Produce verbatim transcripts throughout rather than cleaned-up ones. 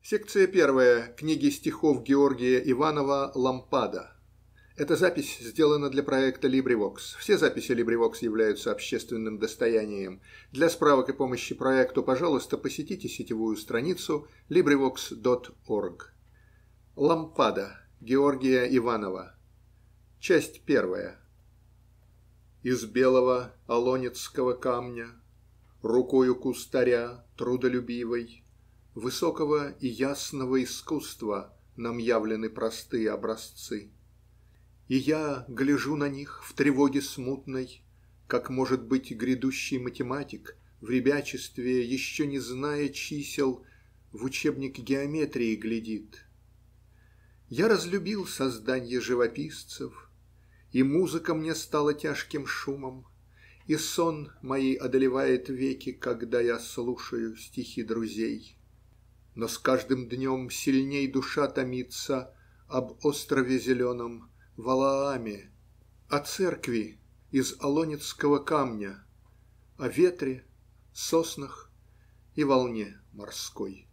Секция первая книги стихов Георгия Иванова «Лампада». Эта запись сделана для проекта LibriVox. Все записи LibriVox являются общественным достоянием. Для справок и помощи проекту, пожалуйста, посетите сетевую страницу либривокс точка орг. «Лампада» Георгия Иванова. Часть первая. Из белого алонецкого камня, рукою кустаря трудолюбивой, высокого и ясного искусства нам явлены простые образцы. И я гляжу на них в тревоге смутной, как, может быть, грядущий математик в ребячестве, еще не зная чисел, в учебник геометрии глядит. Я разлюбил созданье живописцев, и музыка мне стала тяжким шумом, и сон мои одолевает веки, когда я слушаю стихи друзей. Но с каждым днем сильней душа томится об острове зеленом Валааме, о церкви из алонецкого камня, о ветре, соснах и волне морской.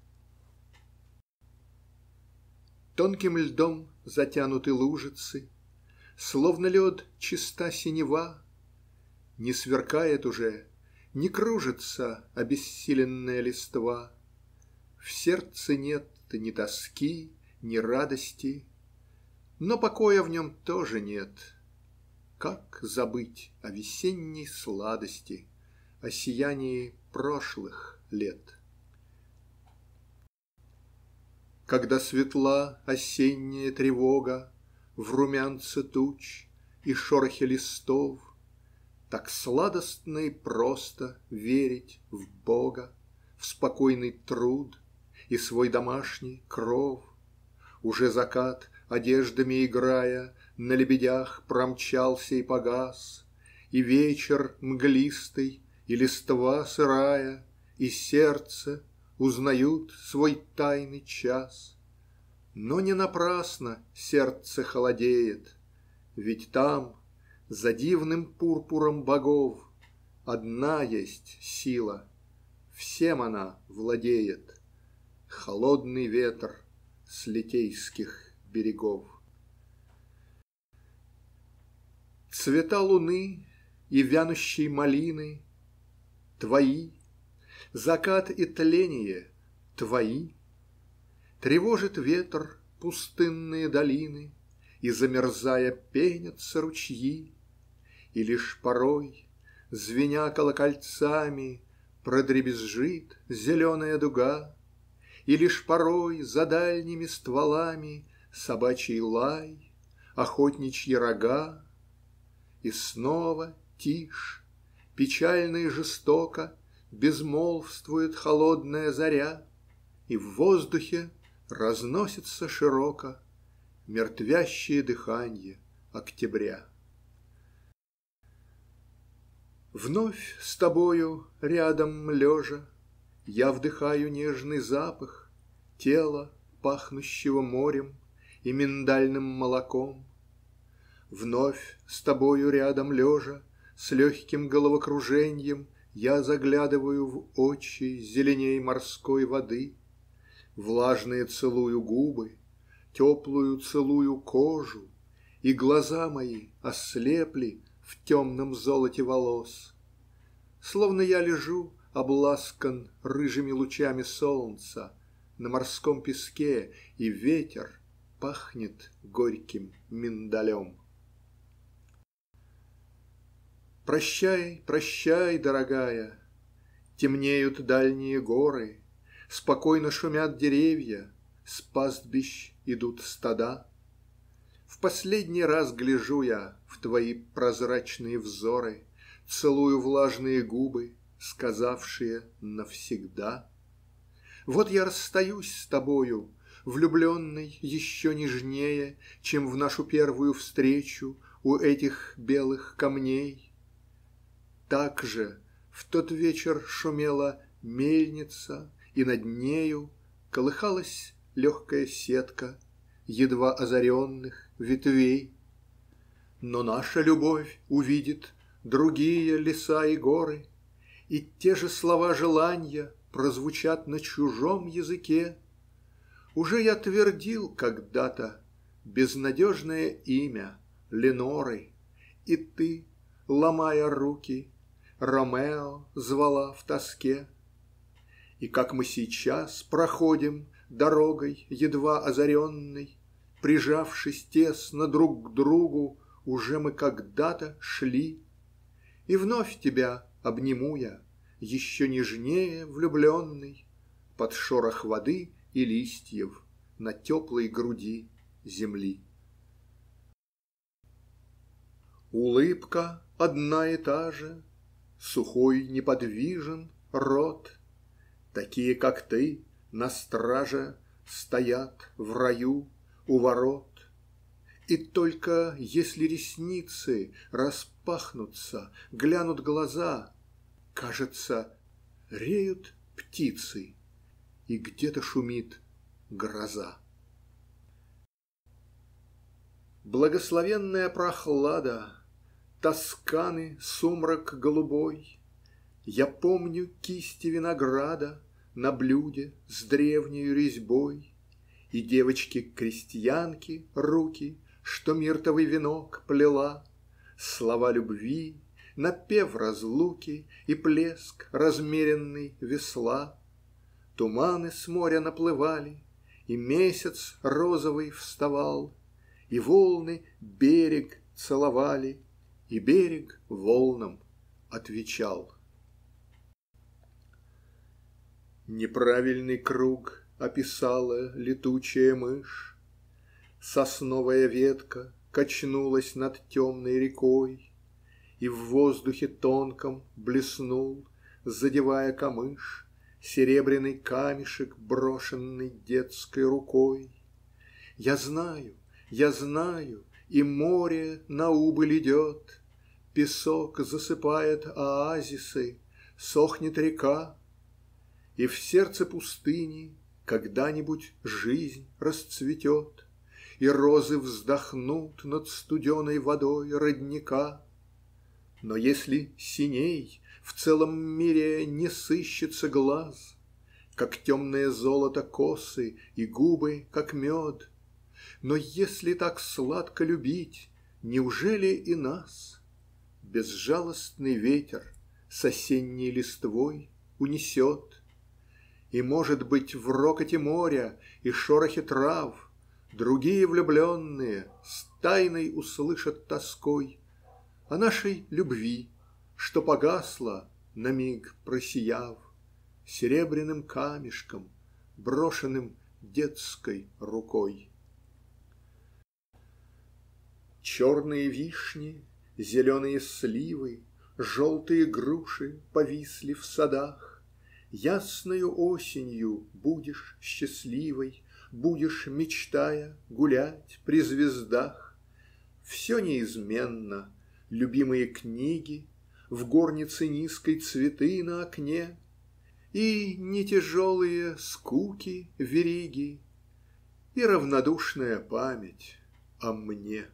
Тонким льдом затянуты лужицы, словно лед чиста синева, не сверкает уже, не кружится обессиленная листва. В сердце нет ни тоски, ни радости, но покоя в нем тоже нет. Как забыть о весенней сладости, о сиянии прошлых лет? Когда светла осенняя тревога в румянце туч и шорохе листов, так сладостно и просто верить в Бога, в спокойный труд и свой домашний кров. Уже закат, одеждами играя, на лебедях промчался и погас, и вечер мглистый, и листва сырая, и сердце узнают свой тайный час. Но не напрасно сердце холодеет, ведь там, за дивным пурпуром богов, одна есть сила, всем она владеет. Холодный ветер с литейских берегов. Цвета луны и вянущей малины твои, закат и тление твои. Тревожит ветер пустынные долины, и, замерзая, пенятся ручьи, и лишь порой, звеня колокольцами, продребезжит зеленая дуга, и лишь порой за дальними стволами собачий лай, охотничьи рога, и снова тишь, печально и жестоко безмолвствует холодная заря, и в воздухе разносится широко мертвящее дыханье октября. Вновь с тобою рядом лежа я вдыхаю нежный запах тела, пахнущего морем и миндальным молоком. Вновь с тобою рядом лежа, с легким головокруженьем, я заглядываю в очи зеленей морской воды, влажные целую губы, теплую целую кожу, и глаза мои ослепли в темном золоте волос. Словно я лежу, обласкан рыжими лучами солнца, на морском песке, и ветер пахнет горьким миндалем. Прощай, прощай, дорогая, темнеют дальние горы, спокойно шумят деревья, с пастбищ идут стада. В последний раз гляжу я в твои прозрачные взоры, целую влажные губы, сказавшие навсегда. Вот я расстаюсь с тобою, влюбленный еще нежнее, чем в нашу первую встречу у этих белых камней. Так же в тот вечер шумела мельница, и над нею колыхалась легкая сетка едва озаренных ветвей. Но наша любовь увидит другие леса и горы, и те же слова желания прозвучат на чужом языке. Уже я твердил когда-то безнадежное имя Леноры, и ты, ломая руки, Ромео звала в тоске. И как мы сейчас проходим дорогой едва озаренной, прижавшись тесно друг к другу, уже мы когда-то шли. И вновь тебя обниму я, еще нежнее влюбленный, под шорох воды и листьев на теплой груди земли. Улыбка одна и та же, сухой неподвижен рот. Такие, как ты, на страже стоят в раю у ворот. И только если ресницы распахнутся, глянут глаза, кажется, реют птицы, и где-то шумит гроза. Благословенная прохлада, Тосканы сумрак голубой, я помню кисти винограда на блюде с древнею резьбой, и девочки-крестьянки руки, что миртовый венок плела, слова любви, напев разлуки и плеск размеренный весла. Туманы с моря наплывали, и месяц розовый вставал, и волны берег целовали, и берег волнам отвечал. Неправильный круг описала летучая мышь, сосновая ветка качнулась над темной рекой, и в воздухе тонком блеснул, задевая камыш, серебряный камешек, брошенный детской рукой. Я знаю, я знаю, и море на убыль идет, песок засыпает оазисы, сохнет река, и в сердце пустыни когда-нибудь жизнь расцветет, и розы вздохнут над студеной водой родника. Но если синей в целом мире не сыщется глаз, как темное золото косы и губы, как мед, но если так сладко любить, неужели и нас безжалостный ветер с осенней листвой унесет? И, может быть, в рокоте моря и шорохе трав другие влюбленные с тайной услышат тоской о нашей любви, что погасла, на миг просияв, серебряным камешком, брошенным детской рукой. Черные вишни, зеленые сливы, желтые груши повисли в садах. Ясною осенью будешь счастливой, будешь, мечтая, гулять при звездах. Все неизменно, любимые книги, в горнице низкой цветы на окне, и не тяжелые скуки вериги, и равнодушная память о мне.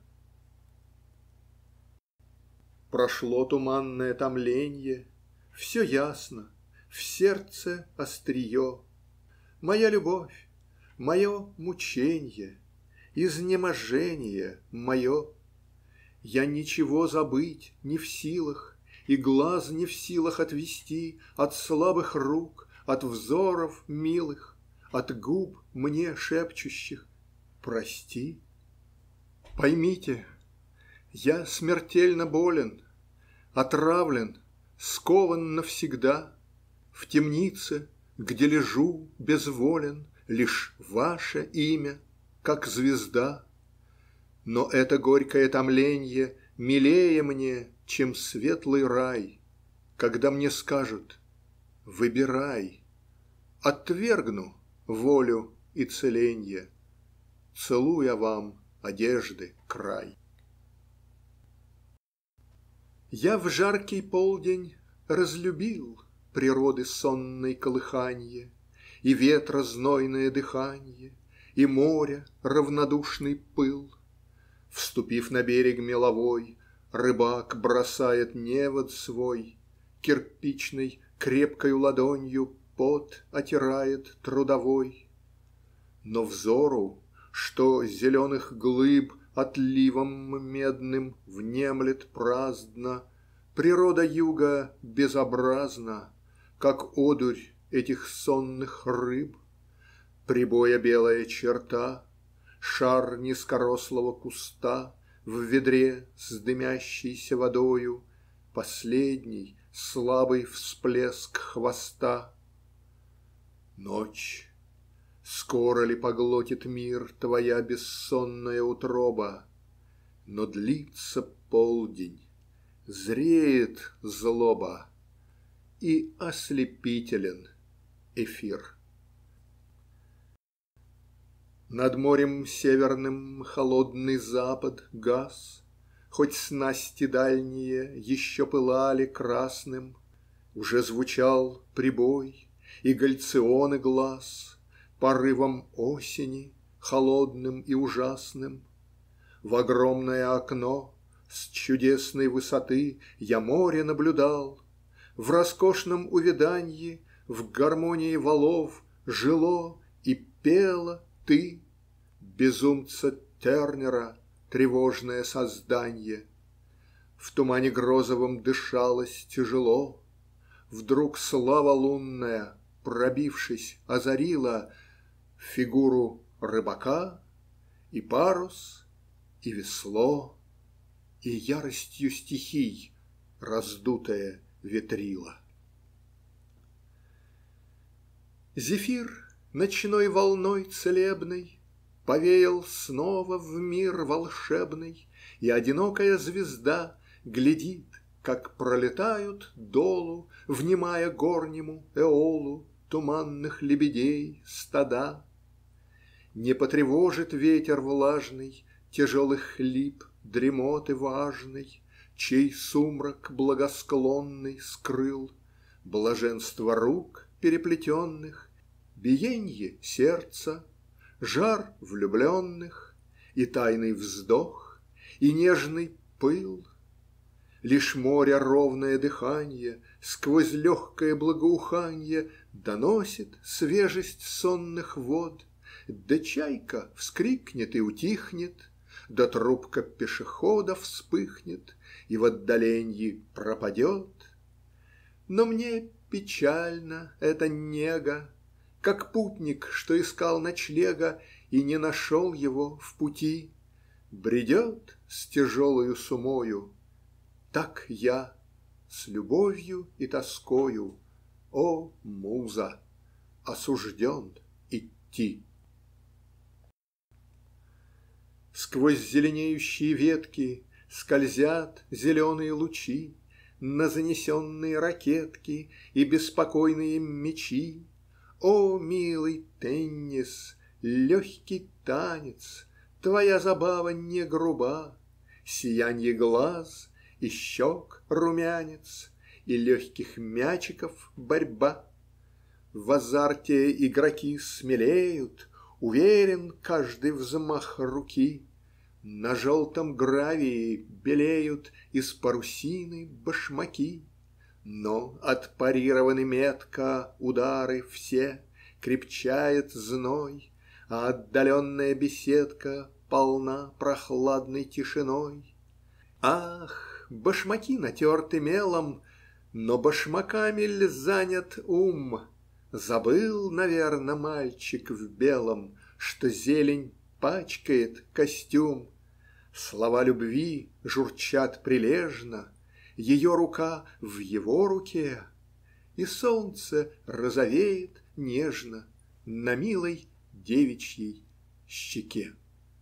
Прошло туманное томленье, все ясно, в сердце острие. Моя любовь, мое мученье, изнеможение мое. Я ничего забыть не в силах, и глаз не в силах отвести от слабых рук, от взоров милых, от губ мне шепчущих прости. Поймите, я смертельно болен, отравлен, скован навсегда. В темнице, где лежу безволен, лишь ваше имя, как звезда. Но это горькое томленье милее мне, чем светлый рай, когда мне скажут: выбирай. Отвергну волю и целенье, целуя вам одежды край. Я в жаркий полдень разлюбил природы сонной колыханье, и ветра знойное дыханье, и моря равнодушный пыл. Вступив на берег меловой, рыбак бросает невод свой, кирпичной крепкою ладонью пот отирает трудовой. Но взору, что зеленых глыб отливом медным внемлет праздно, природа юга безобразна, как одурь этих сонных рыб. Прибоя белая черта, шар низкорослого куста в ведре с дымящейся водою, последний слабый всплеск хвоста. Ночь, скоро ли поглотит мир твоя бессонная утроба? Но длится полдень, зреет злоба, и ослепителен эфир. Над морем северным холодный запад гас, хоть снасти дальние еще пылали красным, уже звучал прибой и гальционы глаз порывом осени холодным и ужасным. В огромное окно с чудесной высоты я море наблюдал. В роскошном увяданье, в гармонии валов жило и пело ты, безумца Тернера, тревожное созданье. В тумане грозовом дышалось тяжело. Вдруг слава лунная, пробившись, озарила фигуру рыбака, и парус, и весло, и яростью стихий раздутое ветрило. Зефир ночной волной целебной повеял снова в мир волшебный, и одинокая звезда глядит, как пролетают долу, внимая горнему эолу туманных лебедей стада. Не потревожит ветер влажный тяжелых лип дремоты важной, чей сумрак благосклонный скрыл блаженство рук переплетенных, биенье сердца, жар влюбленных, и тайный вздох, и нежный пыл. Лишь море ровное дыханье сквозь легкое благоуханье доносит свежесть сонных вод, да чайка вскрикнет и утихнет, да трубка пешехода вспыхнет и в отдаленье пропадет. Но мне печально эта нега, как путник, что искал ночлега и не нашел его в пути, бредет с тяжелою сумою. Так я с любовью и тоскою, о, муза, осужден идти. Сквозь зеленеющие ветки скользят зеленые лучи на занесенные ракетки и беспокойные мечи. О, милый теннис, легкий танец, твоя забава не груба, сиянье глаз и щек румянец, и легких мячиков борьба. В азарте игроки смелеют, уверен каждый взмах руки. На желтом гравии белеют из парусины башмаки. Но отпарированы метко удары все, крепчает зной, а отдаленная беседка полна прохладной тишиной. Ах, башмаки натерты мелом, но башмаками ль занят ум? Забыл, наверно, мальчик в белом, что зелень пачкает костюм. Слова любви журчат прилежно, ее рука в его руке, и солнце розовеет нежно на милой девичьей щеке.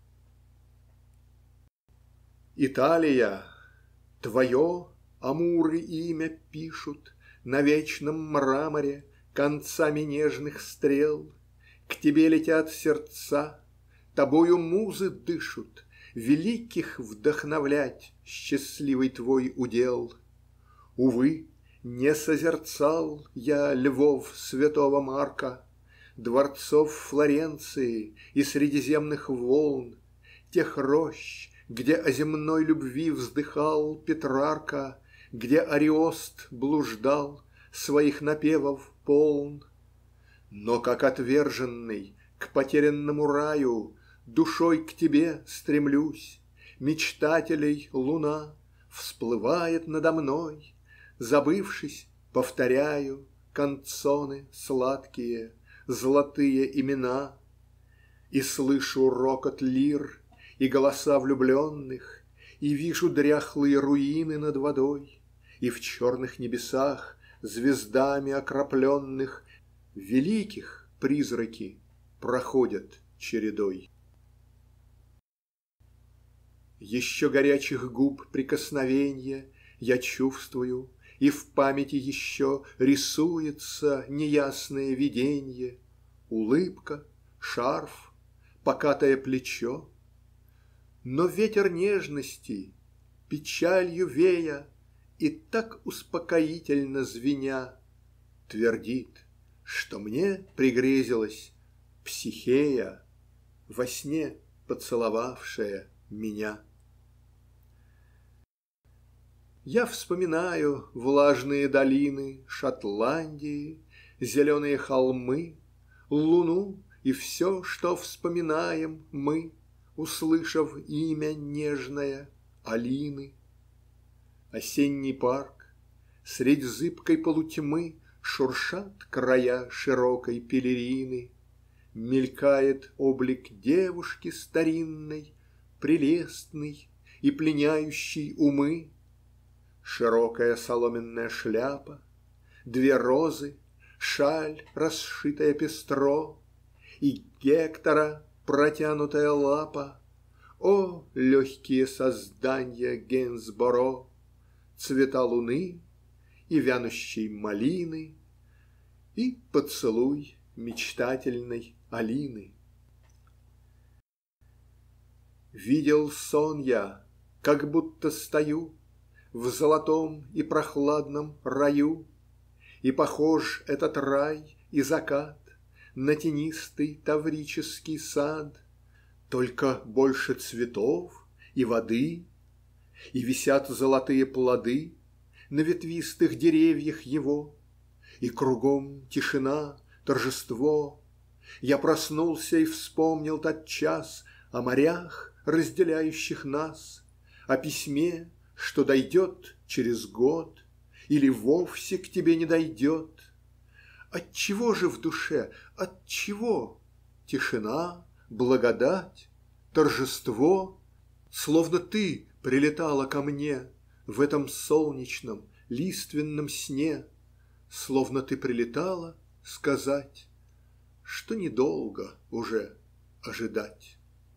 Италия, твое амуры имя пишут на вечном мраморе концами нежных стрел. К тебе летят сердца, тобою музы дышут, великих вдохновлять счастливый твой удел. Увы, не созерцал я львов святого Марка, дворцов Флоренции и средиземных волн, тех рощ, где о земной любви вздыхал Петрарка, где Ариост блуждал, своих напевов полн. Но как отверженный, К потерянному раю душой к тебе стремлюсь. Мечтателей луна всплывает надо мной. Забывшись, повторяю канцоны сладкие, золотые имена. И слышу рокот лир и голоса влюбленных, и вижу дряхлые руины над водой, и в черных небесах, звездами окропленных, великих призраки проходят чередой. Еще горячих губ прикосновенье я чувствую, и в памяти еще рисуется неясное виденье. Улыбка, шарф, покатое плечо. Но ветер нежности, печалью вея и так успокоительно звеня, твердит, что мне пригрезилась Психея, во сне поцеловавшая меня. Я вспоминаю влажные долины Шотландии, зеленые холмы, луну и все, что вспоминаем мы, услышав имя нежное Алины. Осенний парк, средь зыбкой полутьмы шуршат края широкой пелерины, мелькает облик девушки старинной, прелестный и пленяющий умы. Широкая соломенная шляпа, две розы, шаль, расшитая пестро, и Гектора протянутая лапа. О, легкие создания Генсборо, цвета луны и вянущей малины, и поцелуй мечтательной Алины. Видел сон я, как будто стою в золотом и прохладном раю, и похож этот рай и закат на тенистый таврический сад, только больше цветов и воды, и висят золотые плоды на ветвистых деревьях его, и кругом тишина, торжество. Я проснулся и вспомнил тот час о морях, разделяющих нас, о письме, что дойдет через год или вовсе к тебе не дойдет. Отчего же в душе, отчего тишина, благодать, торжество, словно ты прилетала ко мне в этом солнечном лиственном сне, словно ты прилетала сказать, что недолго уже ожидать.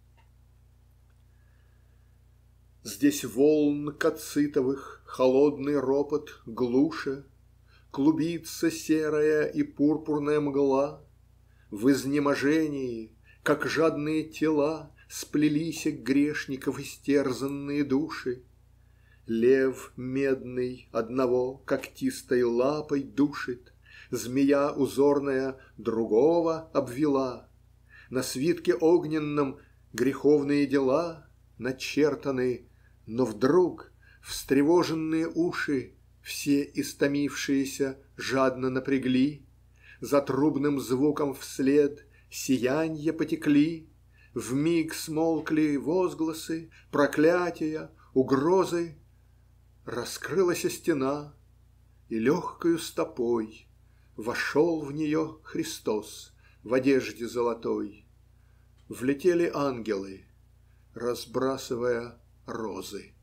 Здесь волн кацитовых холодный ропот глуше, клубится серая и пурпурная мгла. В изнеможении, как жадные тела, сплелись грешников истерзанные души. Лев медный одного когтистой лапой душит, змея узорная другого обвела. На свитке огненном греховные дела начертаны, но вдруг встревоженные уши все истомившиеся жадно напрягли, за трубным звуком вслед сиянья потекли, вмиг смолкли возгласы, проклятия, угрозы. Раскрылась стена, и легкою стопой вошел в нее Христос в одежде золотой. Влетели ангелы, разбрасывая розы.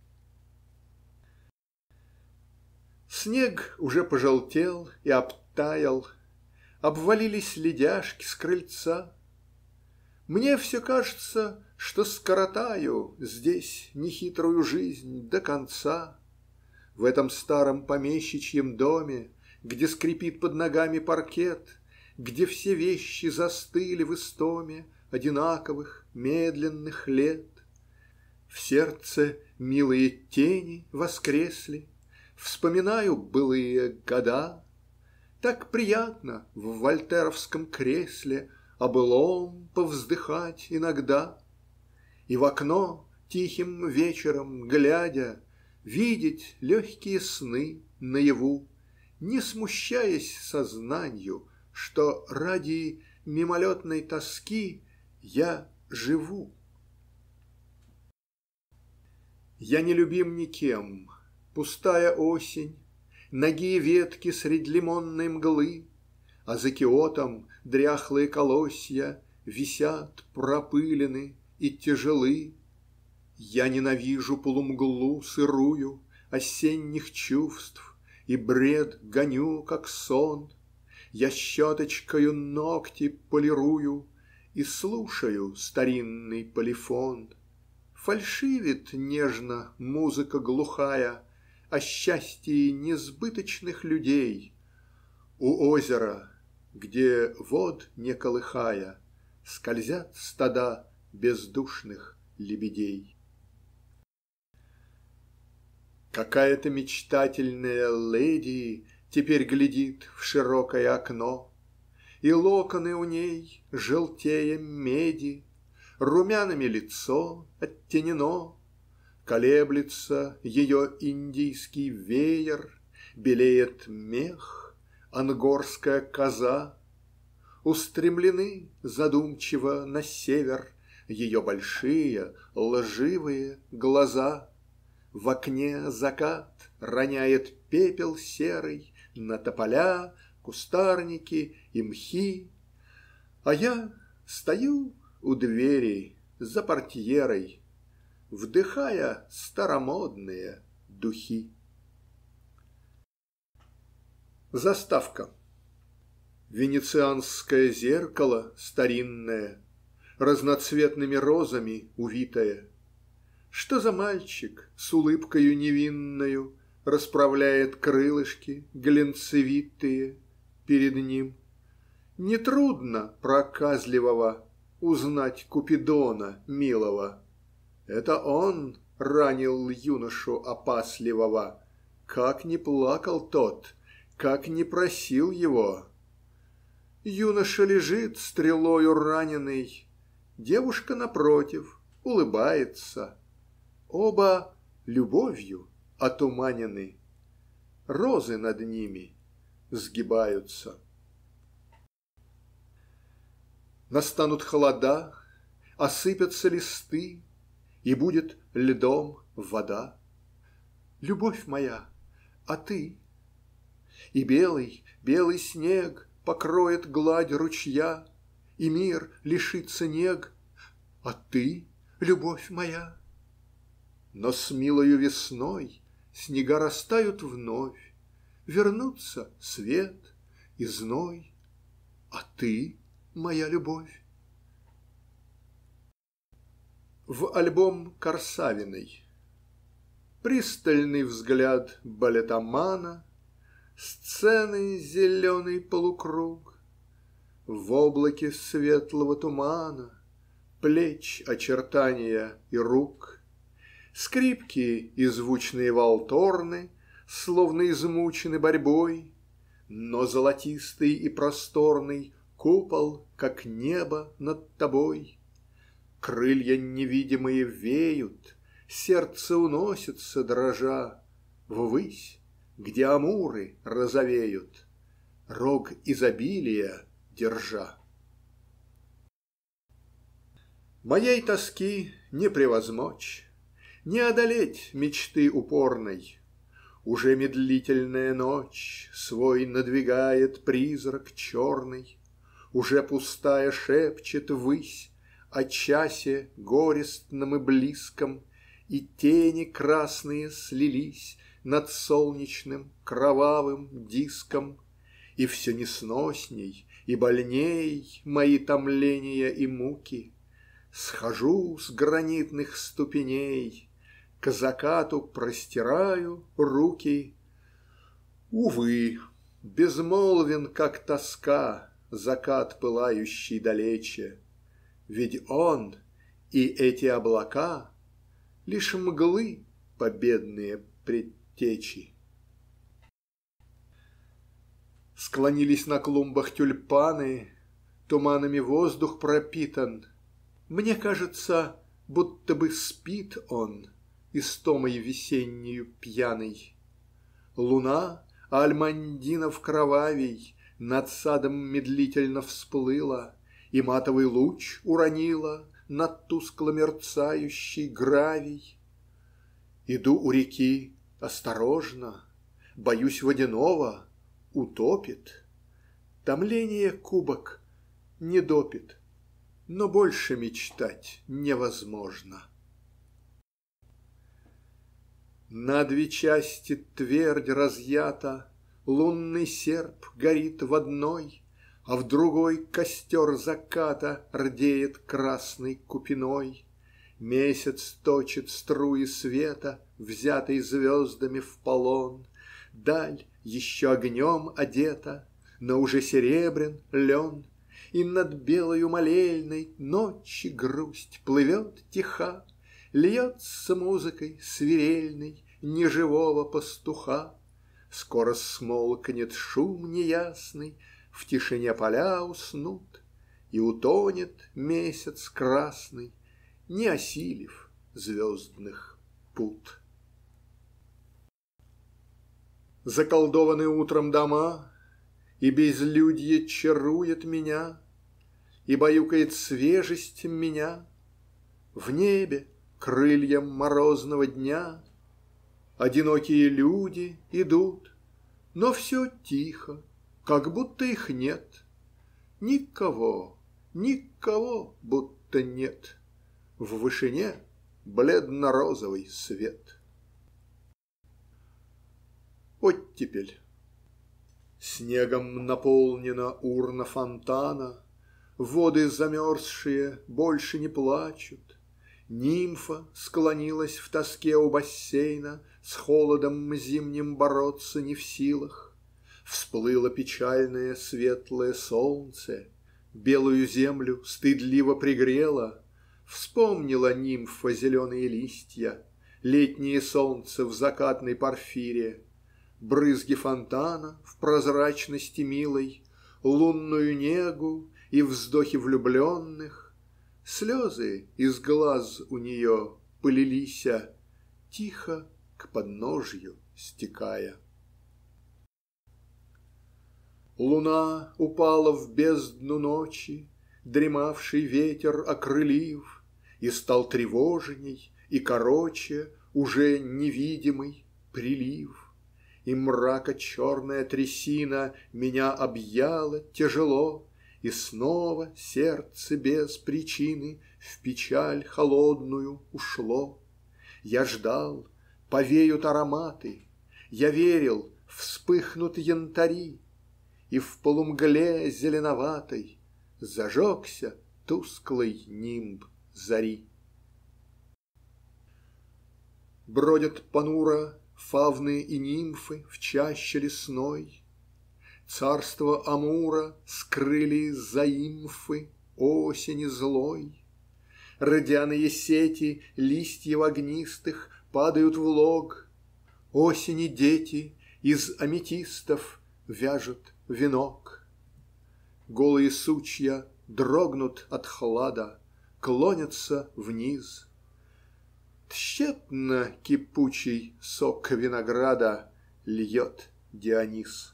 Снег уже пожелтел и обтаял, обвалились ледяшки с крыльца. Мне все кажется, что скоротаю здесь нехитрую жизнь до конца. В этом старом помещичьем доме, где скрипит под ногами паркет, где все вещи застыли в истоме одинаковых медленных лет. В сердце милые тени воскресли, вспоминаю былые года. Так приятно в вольтеровском кресле о былом повздыхать иногда. И в окно тихим вечером глядя, видеть легкие сны наяву, не смущаясь сознанью, что ради мимолетной тоски я живу. Я не любим никем, пустая осень, нагие ветки средь лимонной мглы, а за киотом дряхлые колосья висят, пропылены и тяжелы. Я ненавижу полумглу сырую осенних чувств и бред гоню, как сон. Я щеточкою ногти полирую и слушаю старинный полифон. Фальшивит нежно музыка глухая о счастье несбыточных людей. У озера, где вод не колыхая, скользят стада бездушных лебедей. Какая-то мечтательная леди теперь глядит в широкое окно, и локоны у ней желтее меди, румянами лицо оттенено, колеблется ее индийский веер, белеет мех, ангорская коза, устремлены задумчиво на север ее большие лживые глаза. В окне закат роняет пепел серый на тополя, кустарники и мхи, а я стою у двери за портьерой, вдыхая старомодные духи. Заставка. Венецианское зеркало старинное, разноцветными розами увитое. Что за мальчик с улыбкою невинною расправляет крылышки глянцевитые перед ним? Нетрудно проказливого узнать Купидона милого. Это он ранил юношу опасливого. Как не плакал тот, как не просил его. Юноша лежит стрелою раненый, девушка напротив улыбается. Оба любовью отуманены, розы над ними сгибаются. Настанут холода, осыпятся листы, и будет льдом вода. Любовь моя, а ты? И белый, белый снег покроет гладь ручья, и мир лишится нег, а ты, любовь моя? Но с милою весной снега растают вновь, вернутся свет и зной, а ты, моя любовь? В альбом Корсавиной. Пристальный взгляд балетомана, сцены зеленый полукруг, в облаке светлого тумана плеч очертания и рук. Скрипки и звучные валторны словно измучены борьбой, но золотистый и просторный купол, как небо над тобой. Крылья невидимые веют, сердце уносится дрожа ввысь, где амуры розовеют, рог изобилия держа. Моей тоски не превозмочь, не одолеть мечты упорной. Уже медлительная ночь свой надвигает призрак черный, уже пустая шепчет ввысь о часе горестном и близком, и тени красные слились над солнечным кровавым диском, и все несносней и больней мои томления и муки. Схожу с гранитных ступеней, к закату простираю руки. Увы, безмолвен, как тоска, закат, пылающий далече, ведь он и эти облака лишь мглы победные предтечи. Склонились на клумбах тюльпаны, туманами воздух пропитан. Мне кажется, будто бы спит он, истомой весеннею пьяный. Луна, альмандинов кровавей, над садом медлительно всплыла И матовый луч уронила на тускло мерцающий гравий. Иду у реки осторожно, боюсь водяного, утопит. Томление кубок не допит, но больше мечтать невозможно. На две части твердь разъята, лунный серп горит в одной, а в другой костер заката рдеет красной купиной. Месяц точит струи света, взятый звездами в полон. Даль еще огнем одета, но уже серебрян лен, и над белою молельной ночи грусть плывет тиха, льется музыкой свирельной неживого пастуха. Скоро смолкнет шум неясный, в тишине поля уснут, и утонет месяц красный, не осилив звездных пут. Заколдованы утром дома, и безлюдье чарует меня, и баюкает свежесть меня. В небе крыльям морозного дня одинокие люди идут, но все тихо, как будто их нет. Никого, никого будто нет. В вышине бледно-розовый свет. Оттепель. Снегом наполнена урна фонтана, воды замерзшие больше не плачут. Нимфа склонилась в тоске у бассейна, с холодом зимним бороться не в силах. Всплыло печальное светлое солнце, белую землю стыдливо пригрело. Вспомнила нимфа зеленые листья, летнее солнце в закатной порфире, брызги фонтана в прозрачности милой, лунную негу и вздохи влюбленных. Слезы из глаз у нее полилися, тихо к подножью стекая. Луна упала в бездну ночи, дремавший ветер окрылив, и стал тревожней и короче уже невидимый прилив. И мрака черная трясина меня объяла тяжело, и снова сердце без причины в печаль холодную ушло. Я ждал, повеют ароматы, я верил, вспыхнут янтари, и в полумгле зеленоватой зажегся тусклый нимб зари. Бродят понуро фавны и нимфы в чаще лесной. Царство Амура скрыли заимфы осени злой. Рдяные сети листьев огнистых падают в лог. Осени дети из аметистов вяжут венок. Голые сучья дрогнут от хлада, клонятся вниз. Тщетно кипучий сок винограда льет Дионис.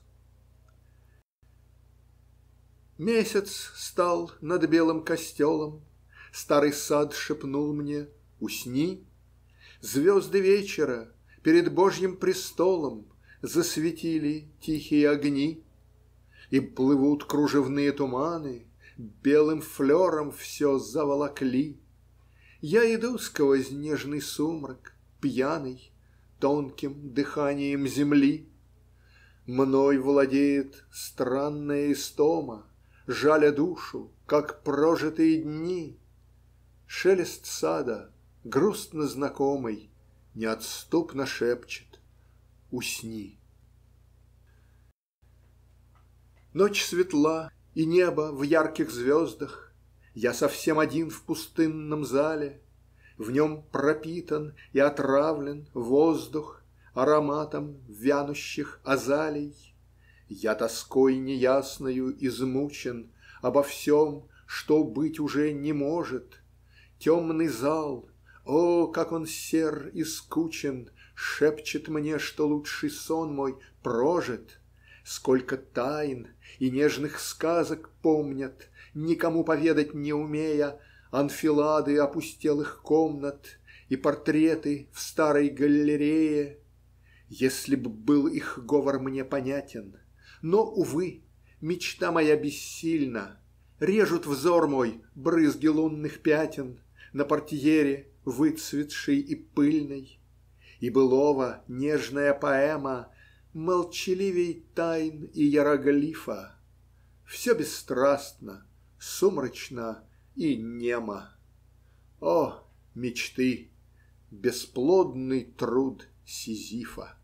Месяц стал над белым костелом, старый сад шепнул мне: усни. Звезды вечера перед Божьим престолом засветили тихие огни, и плывут кружевные туманы, белым флером все заволокли. Я иду сквозь нежный сумрак, пьяный, тонким дыханием земли. Мной владеет странная истома, жаля душу, как прожитые дни. Шелест сада, грустно знакомый, неотступно шепчет: усни. Ночь светла, и небо в ярких звездах. Я совсем один в пустынном зале. В нем пропитан и отравлен воздух ароматом вянущих азалий. Я тоской неясною измучен обо всем, что быть уже не может. Темный зал, о, как он сер и скучен, шепчет мне, что лучший сон мой прожит. Сколько тайн и нежных сказок помнят никому поведать не умея, анфилады опустелых комнат и портреты в старой галерее. Если б был их говор мне понятен, но, увы, мечта моя бессильна. Режут взор мой брызги лунных пятен на портьере, выцветшей и пыльной. И былого нежная поэма молчаливей тайн и иероглифа. Все бесстрастно, сумрачно и немо. О, мечты, бесплодный труд Сизифа!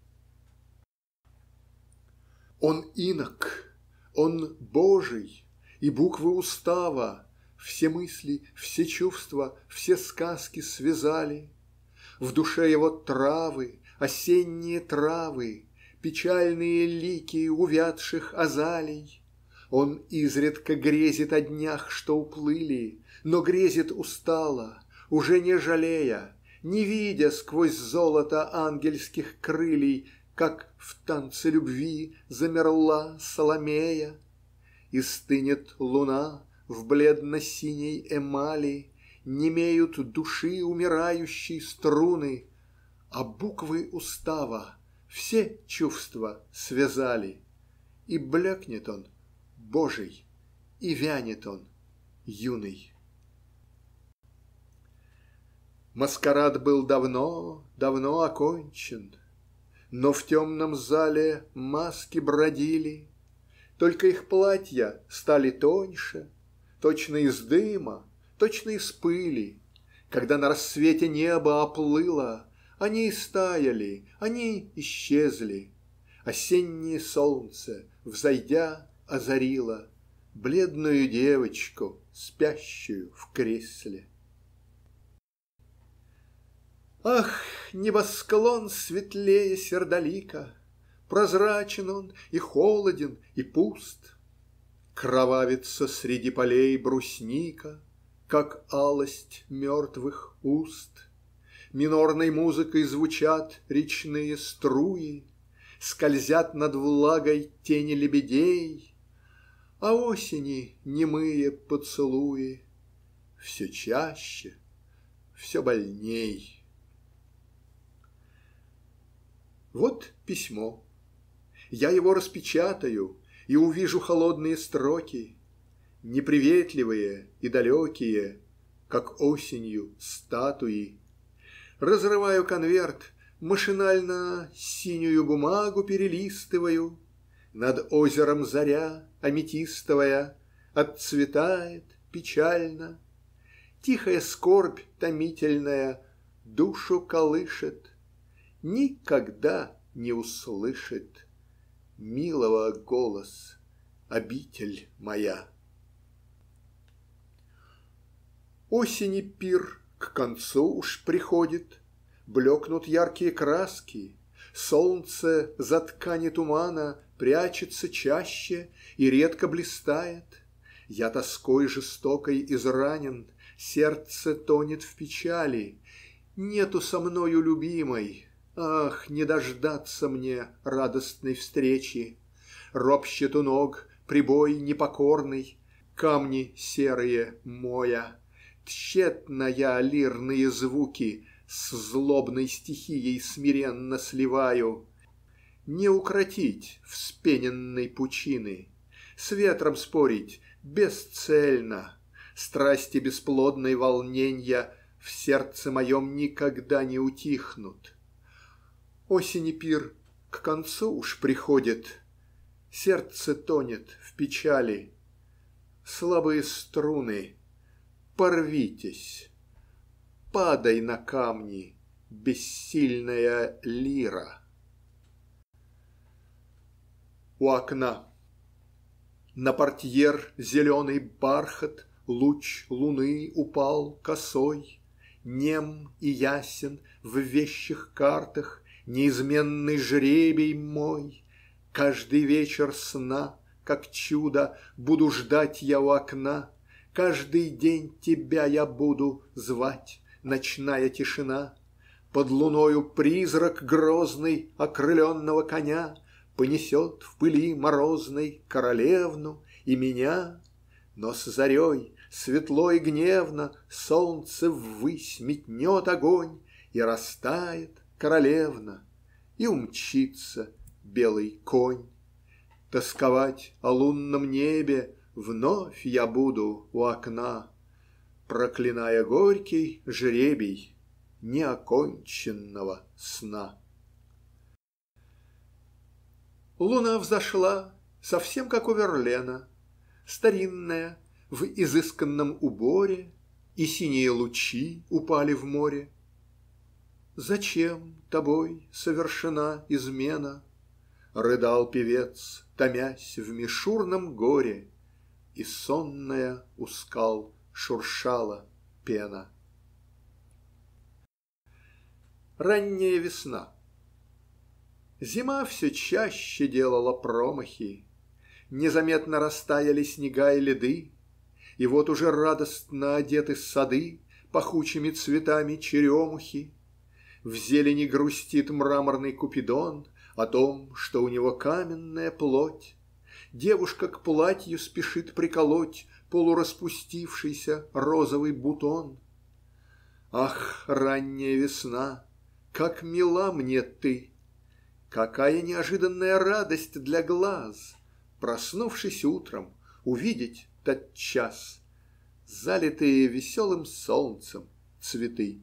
Он инок, он Божий, и буквы устава все мысли, все чувства, все сказки связали. В душе его травы, осенние травы, печальные лики увядших азалий. Он изредка грезит о днях, что уплыли, но грезит устало, уже не жалея, не видя сквозь золото ангельских крылий, как в танце любви замерла Соломея. И стынет луна в бледно-синей эмали, немеют души умирающей струны, а буквы устава все чувства связали. И блекнет он, Божий, и вянет он, юный. Маскарад был давно, давно окончен, но в темном зале маски бродили, только их платья стали тоньше, точно из дыма, точно из пыли. Когда на рассвете небо оплыло, они истаяли, они исчезли. Осеннее солнце, взойдя, озарило бледную девочку, спящую в кресле. Ах, небосклон светлее сердолика, прозрачен он и холоден, и пуст. Кровавится среди полей брусника, как алость мертвых уст. Минорной музыкой звучат речные струи, скользят над влагой тени лебедей, а осени немые поцелуи все чаще, все больней. Вот письмо. Я его распечатаю и увижу холодные строки, неприветливые и далекие, как осенью статуи. Разрываю конверт, машинально синюю бумагу перелистываю. Над озером заря аметистовая отцветает печально. Тихая скорбь томительная душу колышет. Никогда не услышит милого голос обитель моя. Осени пир к концу уж приходит, блекнут яркие краски, солнце за ткани тумана прячется чаще и редко блистает. Я тоской жестокой изранен, сердце тонет в печали. Нету со мною любимой, ах, не дождаться мне радостной встречи. Ропщет у ног прибой непокорный, камни серые моя. Тщетно я лирные звуки с злобной стихией смиренно сливаю. Не укротить вспененной пучины, с ветром спорить бесцельно. Страсти бесплодной волненья в сердце моем никогда не утихнут. Осени пир к концу уж приходит, сердце тонет в печали. Слабые струны, порвитесь, падай на камни, бессильная лира. У окна на портьер зеленый бархат, луч луны упал косой, нем и ясен в вещих картах неизменный жребий мой. Каждый вечер сна, как чудо, буду ждать я у окна. Каждый день тебя я буду звать, ночная тишина. Под луною призрак грозный окрыленного коня понесет в пыли морозной королевну и меня. Но с зарей светло и гневно солнце ввысь метнет огонь, и растает королевна, и умчится белый конь. Тосковать о лунном небе вновь я буду у окна, проклиная горький жребий неоконченного сна. Луна взошла, совсем как у Верлена, старинная, в изысканном уборе, и синие лучи упали в море. Зачем тобой совершена измена? Рыдал певец, томясь в мишурном горе, и сонная у скал шуршала пена. Ранняя весна. Зима все чаще делала промахи, незаметно растаяли снега и леды, и вот уже радостно одеты сады пахучими цветами черемухи. В зелени грустит мраморный Купидон о том, что у него каменная плоть. Девушка к платью спешит приколоть полураспустившийся розовый бутон. Ах, ранняя весна, как мила мне ты! Какая неожиданная радость для глаз, проснувшись утром, увидеть тотчас залитые веселым солнцем цветы.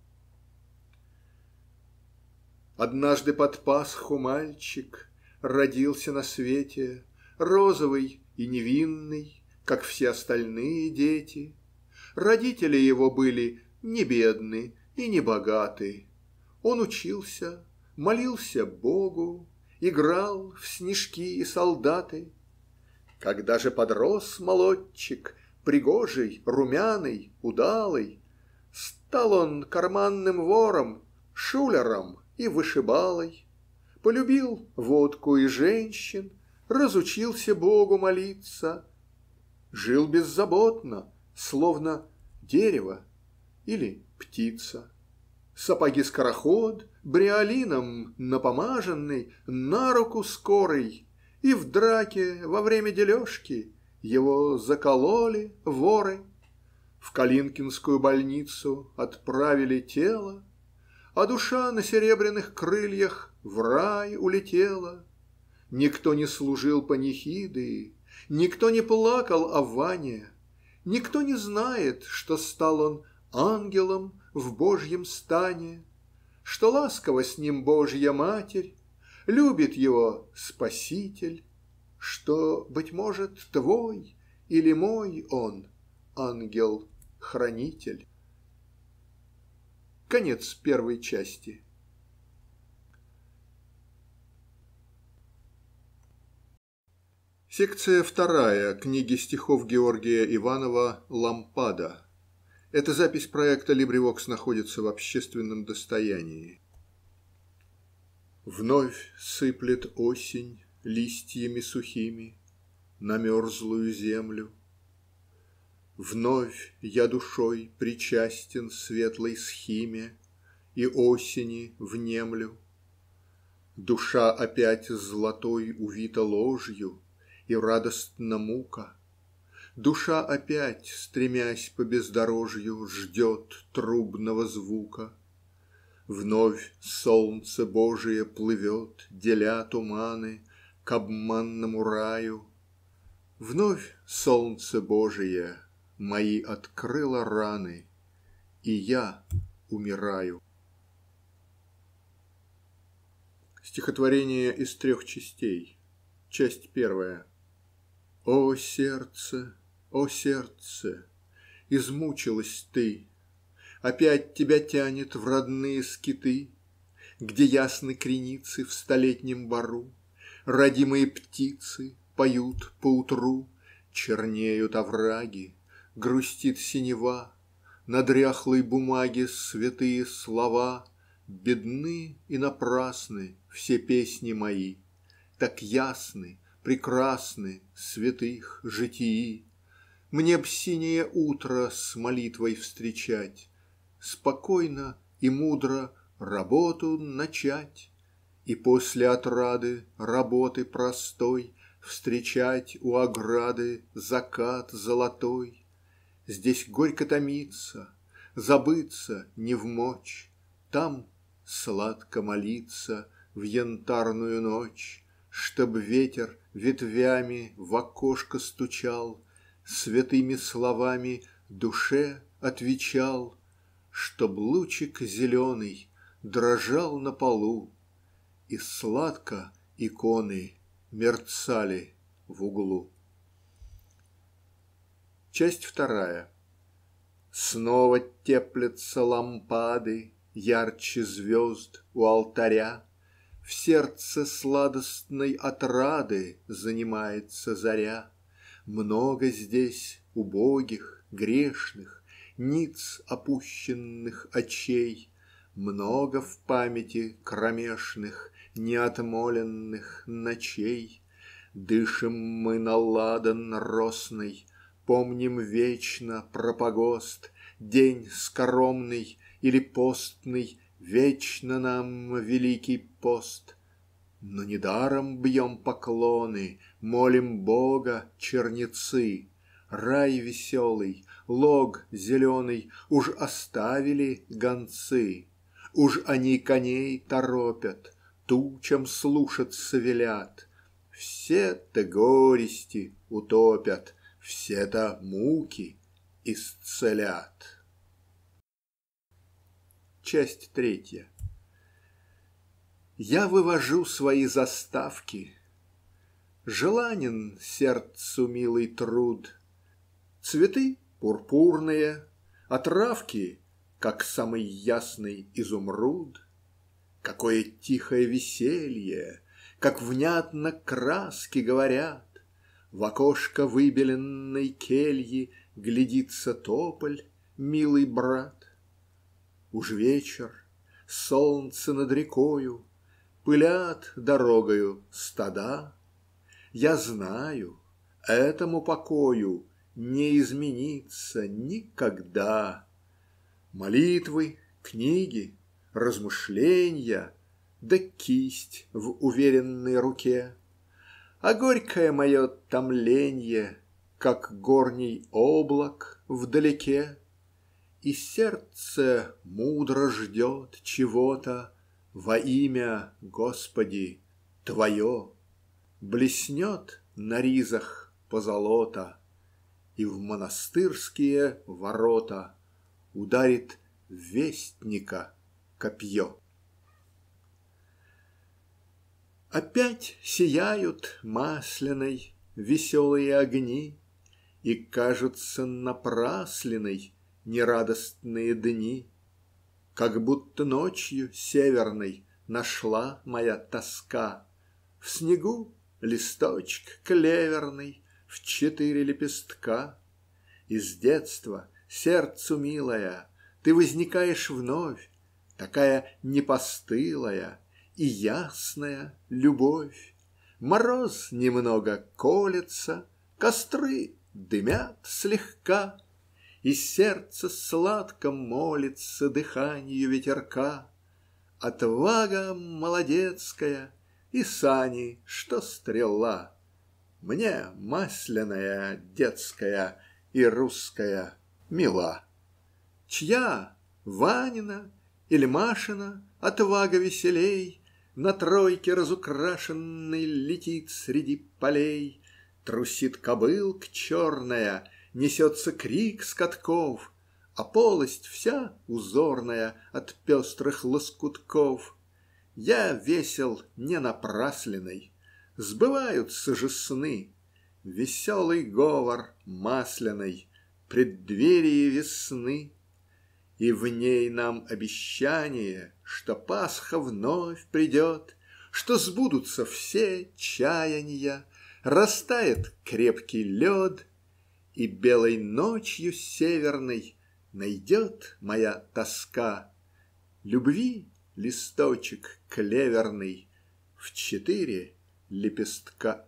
Однажды под Пасху мальчик родился на свете, розовый и невинный, как все остальные дети. Родители его были не бедны и не богаты. Он учился, молился Богу, играл в снежки и солдаты. Когда же подрос молодчик, пригожий, румяный, удалый, стал он карманным вором, шулером и вышибалой, полюбил водку и женщин, разучился Богу молиться, жил беззаботно, словно дерево или птица. Сапоги-скороход, бриолином напомаженный, на руку скорый, и в драке во время дележки его закололи воры. В Калинкинскую больницу отправили тело, а душа на серебряных крыльях в рай улетела. Никто не служил панихиды, никто не плакал о Ване, никто не знает, что стал он ангелом в Божьем стане, что ласково с ним Божья Матерь, любит его Спаситель, что, быть может, твой или мой он, ангел-хранитель. Конец первой части. Секция вторая книги стихов Георгия Иванова «Лампада». Эта запись проекта LibriVox находится в общественном достоянии. Вновь сыплет осень листьями сухими на мерзлую землю. Вновь я душой причастен светлой схиме и осени внемлю. Душа опять золотой увита ложью, и радостна мука. Душа опять, стремясь по бездорожью, ждет трубного звука. Вновь солнце Божие плывет, деля туманы, к обманному раю. Вновь солнце Божие мои открыло раны, и я умираю. Стихотворение из трех частей. Часть первая. О сердце, о сердце, измучилась ты, опять тебя тянет в родные скиты, где ясны креницы в столетнем бору, родимые птицы поют поутру, чернеют овраги, грустит синева, на дряхлой бумаге святые слова, бедны и напрасны все песни мои, так ясны, прекрасны святых житии. Мне б синее утро с молитвой встречать, спокойно и мудро работу начать, и после отрады работы простой Встречать у ограды закат золотой. Здесь горько томиться, забыться невмочь, там сладко молиться в янтарную ночь, чтоб ветер ветвями в окошко стучал, святыми словами душе отвечал, чтоб лучик зеленый дрожал на полу, и сладко иконы мерцали в углу. Часть вторая. Снова теплятся лампады ярче звезд у алтаря, в сердце сладостной отрады занимается заря. Много здесь убогих, грешных, ниц опущенных очей, много в памяти кромешных неотмоленных ночей. Дышим мы на ладан росный, помним вечно про погост, день скоромный или постный, вечно нам великий пост. Но недаром бьем поклоны, молим Бога чернецы. Рай веселый, лог зеленый уж оставили гонцы. Уж они коней торопят, тучам слушаться велят. Все-то горести утопят, все-то муки исцелят. Часть третья. Я вывожу свои заставки. Желанен сердцу милый труд. Цветы пурпурные, а травки, как самый ясный изумруд. Какое тихое веселье, как внятно краски говорят. В окошко выбеленной кельи глядится тополь, милый брат. Уж вечер, солнце над рекою, пылят дорогою стада. Я знаю, этому покою не изменится никогда. Молитвы, книги, размышления, да кисть в уверенной руке. А горькое мое томленье, как горний облак вдалеке. И сердце мудро ждет чего-то во имя, Господи, Твое. Блеснет на ризах позолота, и в монастырские ворота ударит вестника копье. Опять сияют масляной веселые огни, и кажутся напрасленной нерадостные дни. Как будто ночью северной нашла моя тоска в снегу листочек клеверный в четыре лепестка. Из детства, сердцу милая, ты возникаешь вновь, такая непостылая и ясная любовь. Мороз немного колется, костры дымят слегка, и сердце сладко молится дыханию ветерка. Отвага молодецкая и сани, что стрела. Мне масляная детская и русская мила. Чья, Ванина или Машина, отвага веселей на тройке разукрашенной летит среди полей. Трусит кобылка черная, несется крик скатков, а полость вся узорная от пестрых лоскутков. Я весел не напрасленный, сбываются же сны, веселый говор масляный, преддверие весны. И в ней нам обещание, что Пасха вновь придет, что сбудутся все чаяния, растает крепкий лед, и белой ночью северной найдет моя тоска любви листочек клеверный в четыре лепестка.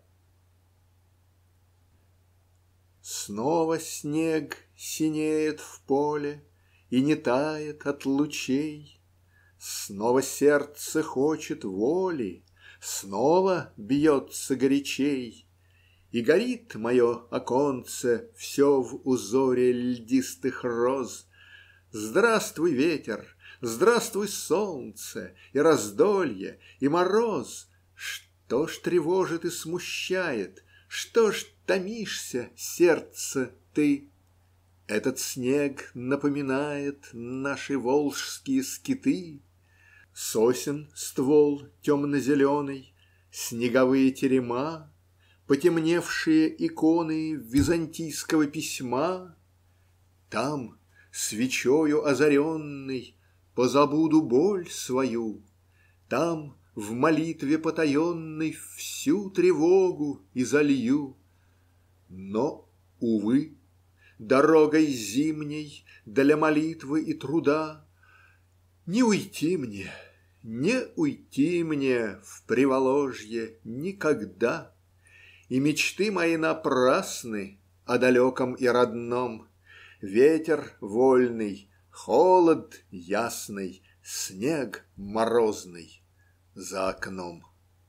Снова снег синеет в поле и не тает от лучей. Снова сердце хочет воли, снова бьется горячей. И горит мое оконце все в узоре льдистых роз. Здравствуй, ветер, здравствуй, солнце, и раздолье, и мороз. Что ж тревожит и смущает, что ж томишься, сердце, ты? Этот снег напоминает наши волжские скиты. Сосен ствол темно-зеленый, снеговые терема, потемневшие иконы византийского письма. Там, свечою озаренный, позабуду боль свою. Там, в молитве потаенной, всю тревогу изолью. Но, увы, дорогой зимней для молитвы и труда не уйти мне, не уйти мне в Приволожье никогда. И мечты мои напрасны о далеком и родном. Ветер вольный, холод ясный, снег морозный за окном.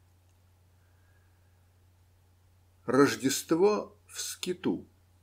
Рождество в скиту.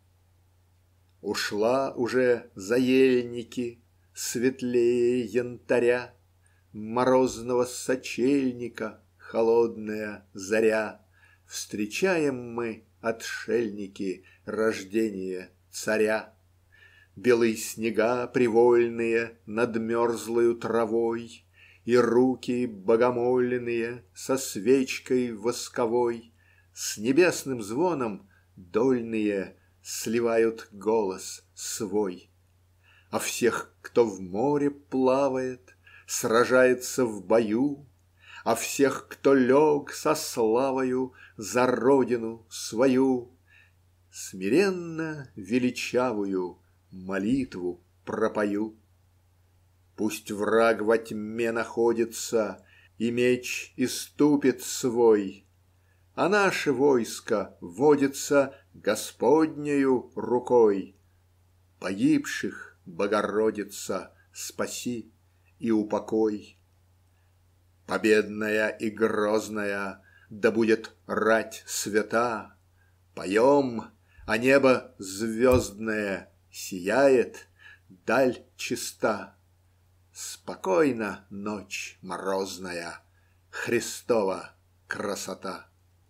Ушла уже за ельники, светлее янтаря, морозного сочельника холодная заря. Встречаем мы, отшельники, рождение царя. Белые снега привольные над мерзлою травой, и руки богомольные со свечкой восковой с небесным звоном дольные сливают голос свой. А всех, кто в море плавает, сражается в бою, а всех, кто лег со славою за родину свою, смиренно величавую молитву пропою. Пусть враг во тьме находится и меч иступит свой, а наше войско водится Господнею рукой. Погибших, Богородица, спаси и упокой. Победная и грозная да будет рать свята. Поем, а небо звездное сияет, даль чиста. Спокойна ночь морозная, Христова красота.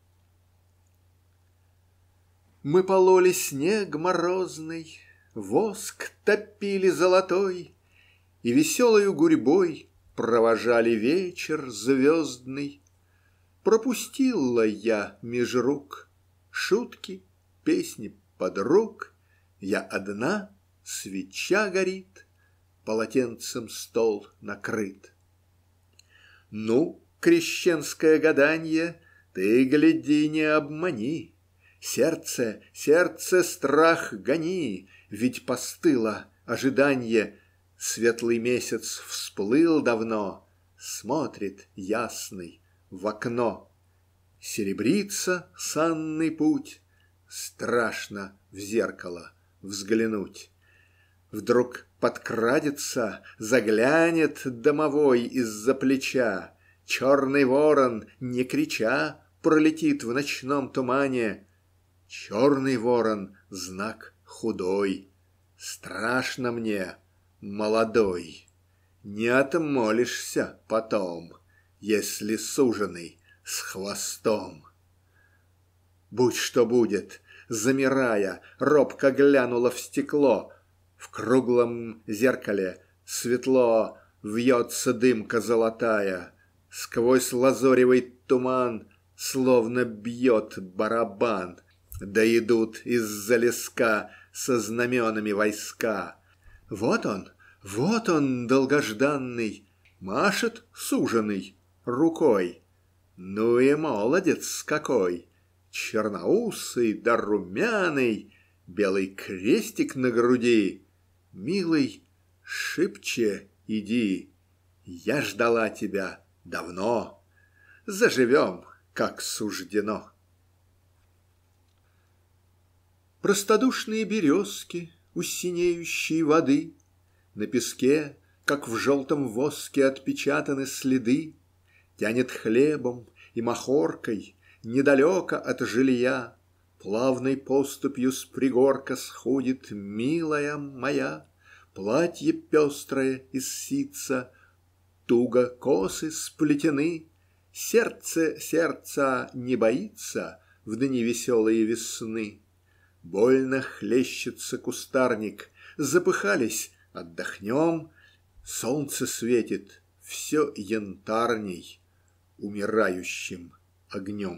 Мы пололи снег морозный, воск топили золотой и веселою гурьбой провожали вечер звездный. Пропустила я меж рук шутки, песни подруг. Я одна, свеча горит, полотенцем стол накрыт. Ну, крещенское гаданье, ты гляди, не обмани. Сердце, сердце, страх гони, ведь постыло ожиданье. Светлый месяц всплыл давно, смотрит ясный в окно. Серебрится санный путь, страшно в зеркало взглянуть. Вдруг подкрадется, заглянет домовой из-за плеча. Черный ворон, не крича, пролетит в ночном тумане. Черный ворон — знак худой. Страшно мне, молодой. Не отмолишься потом, если суженый с хвостом. Будь что будет, замирая, робко глянула в стекло. В круглом зеркале светло вьется дымка золотая. Сквозь лазоревый туман словно бьет барабан. Да идут из-за леска со знаменами войска. Вот он, вот он, долгожданный, машет суженый рукой. Ну и молодец какой! Черноусый да румяный, белый крестик на груди. Милый, шибче иди, я ждала тебя давно. Заживем, как суждено. Простодушные березки у синеющей воды. На песке, как в желтом воске, отпечатаны следы. Тянет хлебом и махоркой недалеко от жилья. Плавной поступью с пригорка сходит милая моя, платье пестрое из ситца, туго косы сплетены, сердце сердца не боится в дни веселой весны. Больно хлещется кустарник, запыхались, отдохнем. Солнце светит все янтарней умирающим огнем.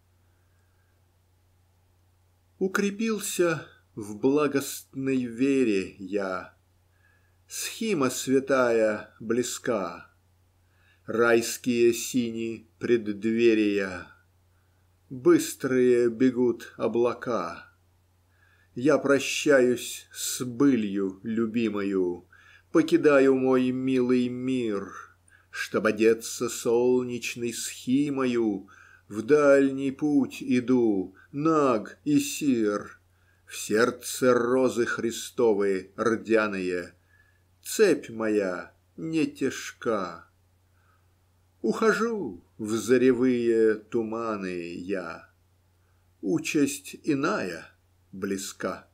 Укрепился в благостной вере я, схима святая близка, райские сини преддверия, быстрые бегут облака. Я прощаюсь с былью любимою, покидаю мой милый мир, чтоб одеться солнечной схимою, в дальний путь иду, наг и сир. В сердце розы Христовы рдяные, цепь моя не тяжка. Ухожу в заревые туманы я, участь иная близка.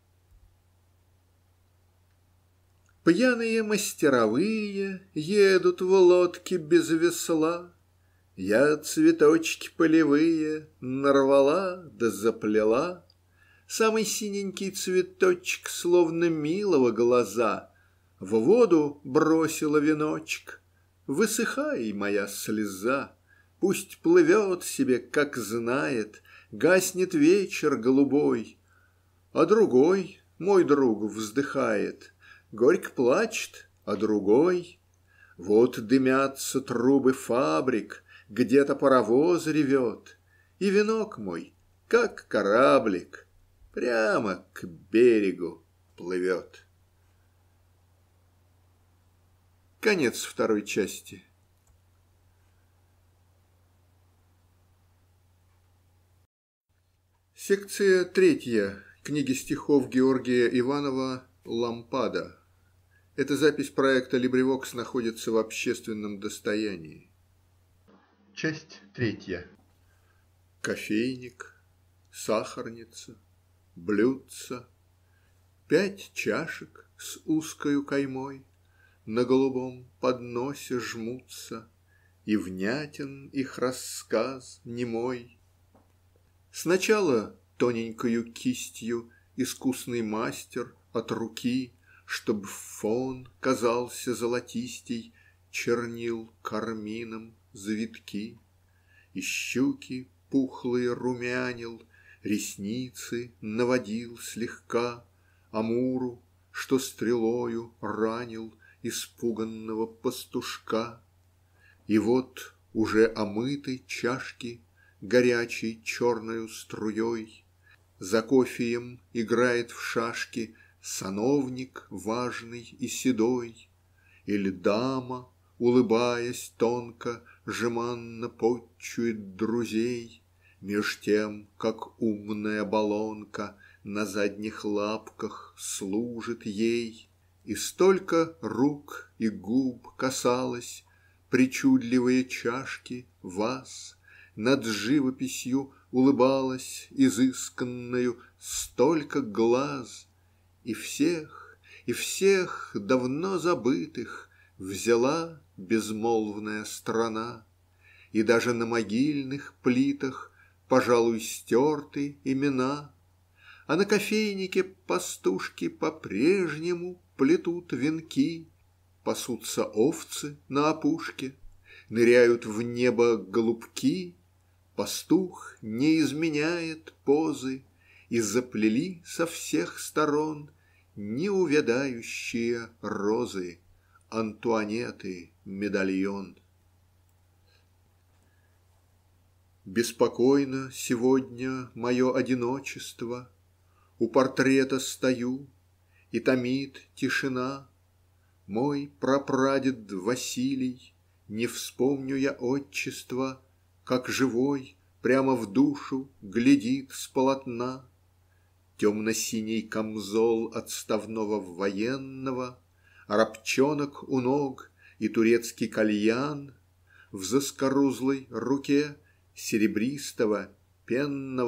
Пьяные мастеровые едут в лодке без весла. Я цветочки полевые нарвала да заплела. Самый синенький цветочек, словно милого глаза, в воду бросила веночек. Высыхай, моя слеза, пусть плывет себе, как знает, гаснет вечер голубой. А другой, мой друг, вздыхает, горько плачет, а другой. Вот дымятся трубы фабрик, где-то паровоз ревет, и венок мой, как кораблик, прямо к берегу плывет. Конец второй части. Секция третья. Книги стихов Георгия Иванова «Лампада». Эта запись проекта LibriVox находится в общественном достоянии. Часть третья. Кофейник, сахарница, блюдца, пять чашек с узкою каймой на голубом подносе жмутся, и внятен их рассказ немой. Сначала тоненькою кистью искусный мастер от руки, чтоб фон казался золотистей, чернил кармином завитки, и щуки пухлые румянил, ресницы наводил слегка Амуру, что стрелою ранил испуганного пастушка. И вот уже омыты чашки горячей черною струей, за кофеем играет в шашки сановник важный и седой, или дама, улыбаясь тонко, жеманно потчует друзей, меж тем, как умная баллонка на задних лапках служит ей. И столько рук и губ касалось причудливые чашки вас, над живописью улыбалась изысканною столько глаз, и всех, и всех давно забытых взяла безмолвная страна, и даже на могильных плитах, пожалуй, стерты имена, а на кофейнике пастушки по-прежнему плетут венки, пасутся овцы на опушке, ныряют в небо голубки, пастух не изменяет позы, и заплели со всех сторон неувядающие розы Антуанеты медальон. Беспокойно сегодня мое одиночество, у портрета стою, и томит тишина. Мой прапрадед Василий, не вспомню я отчества, как живой прямо в душу глядит с полотна. Темно-синий камзол отставного военного, рабчонок у ног и турецкий кальян, в заскорузлой руке серебристого пенного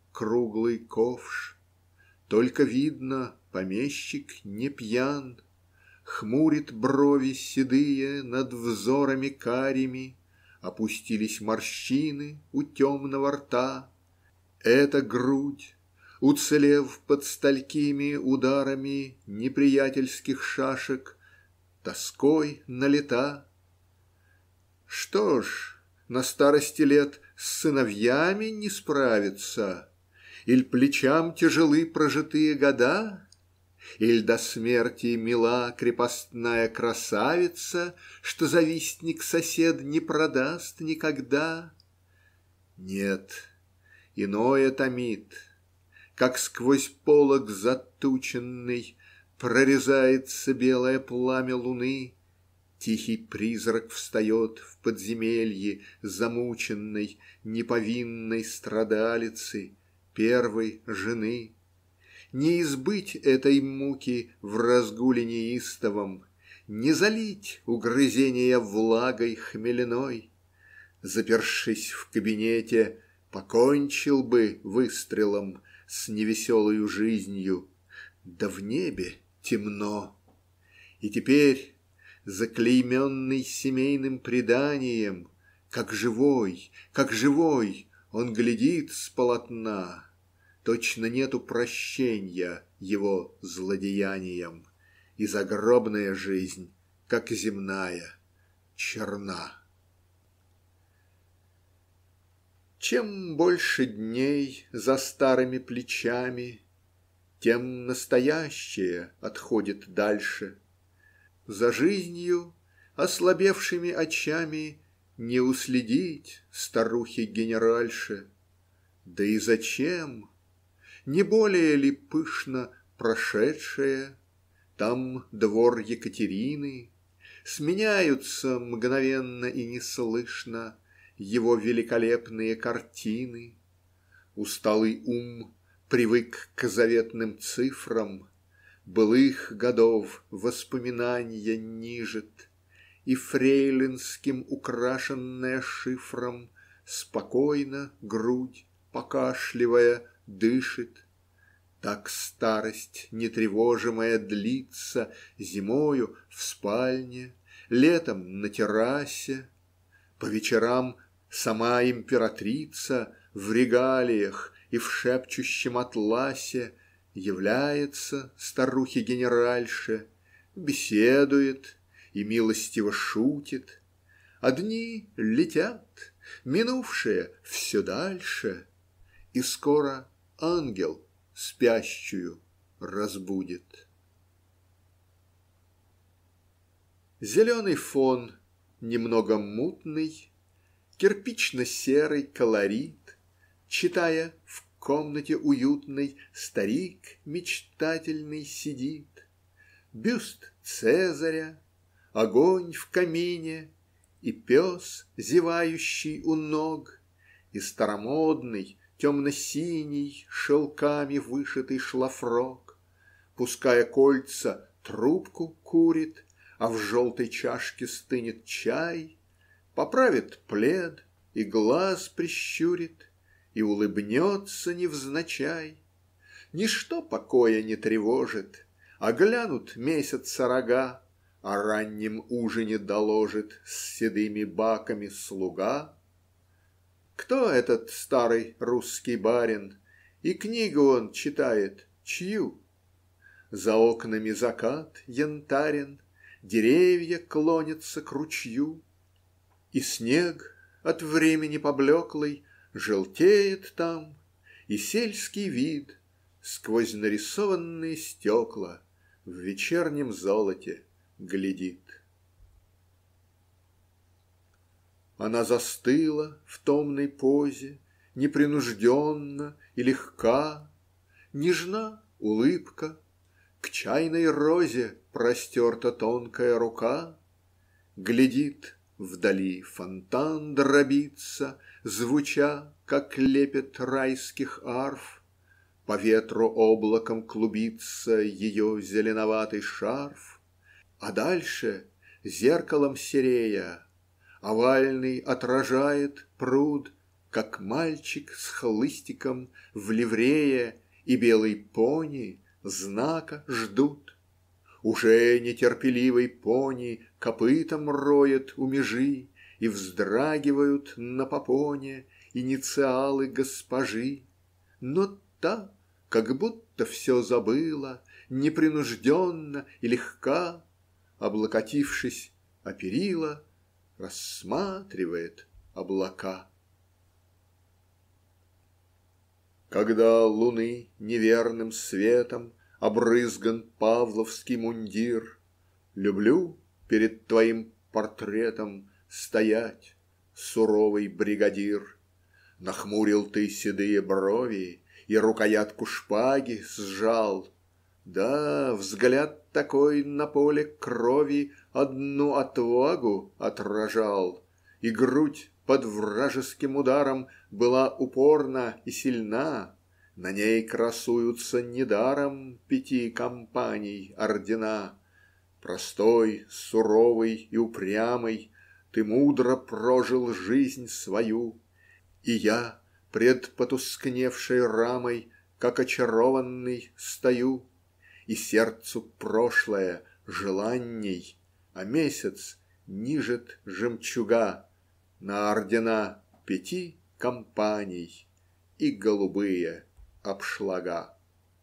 круглый ковш. Только видно, помещик не пьян, хмурит брови седые над взорами карими, опустились морщины у темного рта. Эта грудь, уцелев под столькими ударами неприятельских шашек, тоской налита. Что ж, на старости лет с сыновьями не справиться, иль плечам тяжелы прожитые года, иль до смерти мила крепостная красавица, что завистник сосед не продаст никогда? Нет, иное томит, как сквозь полог затученный прорезается белое пламя луны. Тихий призрак встает в подземелье замученной, неповинной страдалицы, первой жены. Не избыть этой муки в разгуле неистовом, не залить угрызения влагой хмельной. Запершись в кабинете, покончил бы выстрелом с невеселою жизнью, да в небе темно. И теперь, заклейменный семейным преданием, как живой, как живой, он глядит с полотна. Точно нету прощенья его злодеяниям, и загробная жизнь, как земная, черна. Чем больше дней за старыми плечами, тем настоящее отходит дальше. За жизнью, ослабевшими очами, не уследить старухе-генеральше. Да и зачем? Не более ли пышно прошедшее? Там двор Екатерины. Сменяются мгновенно и неслышно его великолепные картины. Усталый ум привык к заветным цифрам, былых годов воспоминанья нижет, и фрейлинским украшенная шифром спокойно грудь, покашливая, дышит. Так старость нетревожимая длится зимою в спальне, летом на террасе. По вечерам сама императрица в регалиях и в шепчущем атласе является старухе-генеральше, беседует и милостиво шутит. А дни летят, минувшие все дальше, и скоро ангел спящую разбудит. Зеленый фон немного мутный, кирпично-серый колорит, читая в комнате уютной, старик мечтательный сидит. Бюст Цезаря, огонь в камине, и пес, зевающий у ног, и старомодный, темно-синий, шелками вышитый шлафрок. Пуская кольца, трубку курит, а в желтой чашке стынет чай, поправит плед и глаз прищурит, и улыбнется невзначай. Ничто покоя не тревожит, а глянут месяца рога, о раннем ужине доложит с седыми баками слуга. Кто этот старый русский барин, и книгу он читает чью? За окнами закат янтарен, деревья клонятся к ручью, и снег от времени поблеклый желтеет там, и сельский вид сквозь нарисованные стекла в вечернем золоте глядит. Она застыла в томной позе, непринужденно и легка, нежна улыбка, к чайной розе простерта тонкая рука. Глядит, вдали фонтан дробится, звуча, как лепет райских арф. По ветру облаком клубится ее зеленоватый шарф. А дальше, зеркалом серея, овальный отражает пруд как мальчик с хлыстиком в ливрее и белый пони знака ждут. Уже нетерпеливый пони копытом роет у межи, и вздрагивают на попоне инициалы госпожи. Но та, как будто все забыла, непринужденно и легка, облокотившись о перила, рассматривает облака. Когда луны неверным светом обрызган павловский мундир, люблю перед твоим портретом стоять, суровый бригадир. Нахмурил ты седые брови и рукоятку шпаги сжал. Да, взгляд такой на поле крови одну отвагу отражал, и грудь под вражеским ударом была упорна и сильна. На ней красуются недаром пяти компаний ордена. Простой, суровый и упрямый, ты мудро прожил жизнь свою, и я пред потускневшей рамой, как очарованный, стою, и сердцу прошлое желанней, а месяц нижет жемчуга на ордена пяти компаний и голубые обшлага.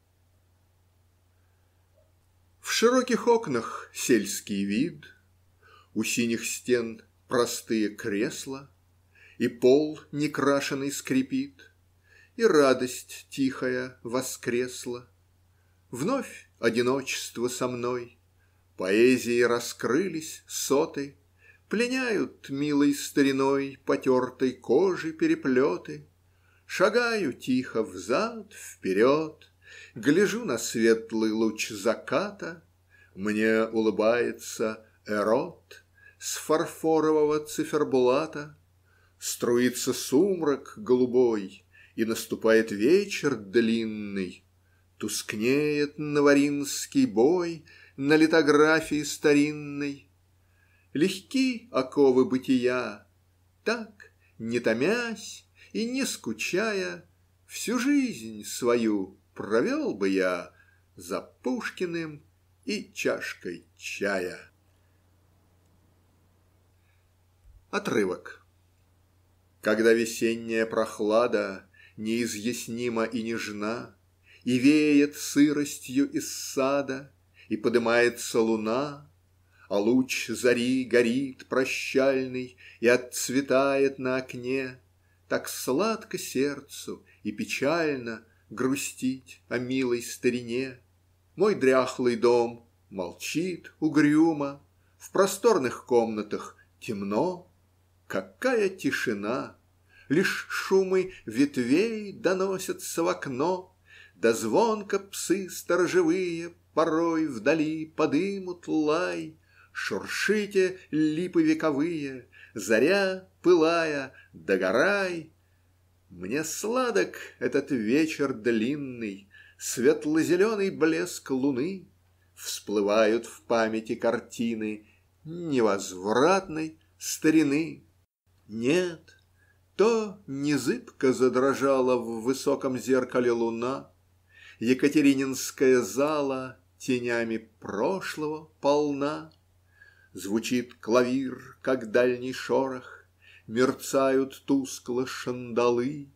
В широких окнах сельский вид, у синих стен простые кресла, и пол некрашеный скрипит, и радость тихая воскресла. Вновь одиночество со мной, поэзии раскрылись соты, пленяют милой стариной потертой кожи переплеты. Шагаю тихо взад, вперед, гляжу на светлый луч заката. Мне улыбается Эрот с фарфорового циферблата. Струится сумрак голубой, и наступает вечер длинный. Тускнеет наваринский бой на литографии старинной. Легки оковы бытия, так, не томясь и не скучая, всю жизнь свою провел бы я за Пушкиным и чашкой чая. Отрывок. Когда весенняя прохлада неизъяснима и нежна, и веет сыростью из сада, и подымается луна, а луч зари горит прощальный и отцветает на окне, так сладко сердцу и печально грустить о милой старине. Мой дряхлый дом молчит угрюмо, в просторных комнатах темно. Какая тишина! Лишь шумы ветвей доносятся в окно, да звонко псы сторожевые порой вдали подымут лай. Шуршите липы вековые, заря пылая, догорай. Мне сладок этот вечер длинный, светло-зеленый блеск луны. Всплывают в памяти картины невозвратной старины. Нет, то не зыбко задрожала в высоком зеркале луна. Екатерининская зала тенями прошлого полна. Звучит клавир, как дальний шорох, мерцают тускло шандалы.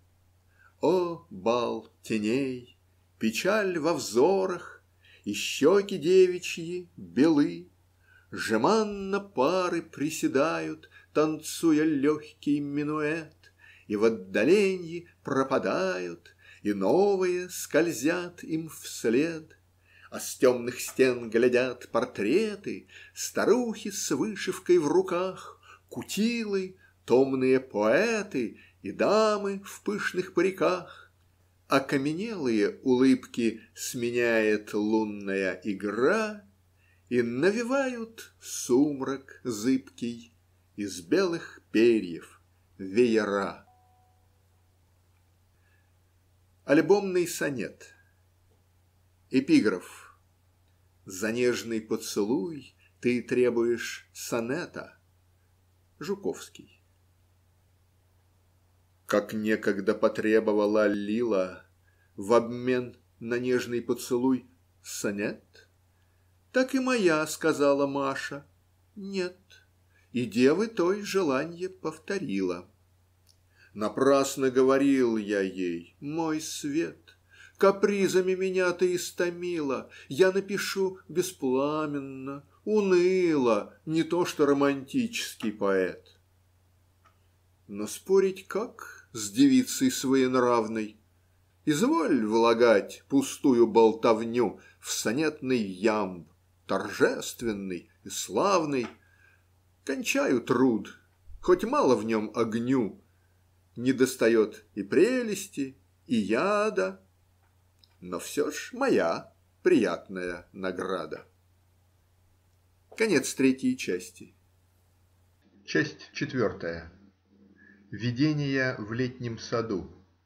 О, бал теней, печаль во взорах, и щеки девичьи белы. Жеманно пары приседают, танцуя легкий минуэт, и в отдаленье пропадают, и новые скользят им вслед. А с темных стен глядят портреты, старухи с вышивкой в руках, кутилы, томные поэты и дамы в пышных париках. Окаменелые улыбки сменяет лунная игра, и навевают сумрак зыбкий из белых перьев веера. Альбомный сонет. Эпиграф. За нежный поцелуй ты требуешь сонета. Жуковский. Как некогда потребовала Лила в обмен на нежный поцелуй сонет, так и моя сказала Маша нет, и девы той желанье повторила. Напрасно говорил я ей: мой свет, капризами меня ты истомила, я напишу беспламенно, уныло, не то что романтический поэт. Но спорить как с девицей своенравной? Изволь влагать пустую болтовню в сонетный ямб, торжественный и славный. Кончаю труд, хоть мало в нем огню, недостает и прелести, и яда, но все ж моя приятная награда. Конец третьей части. Часть четвертая. Видения в летнем саду.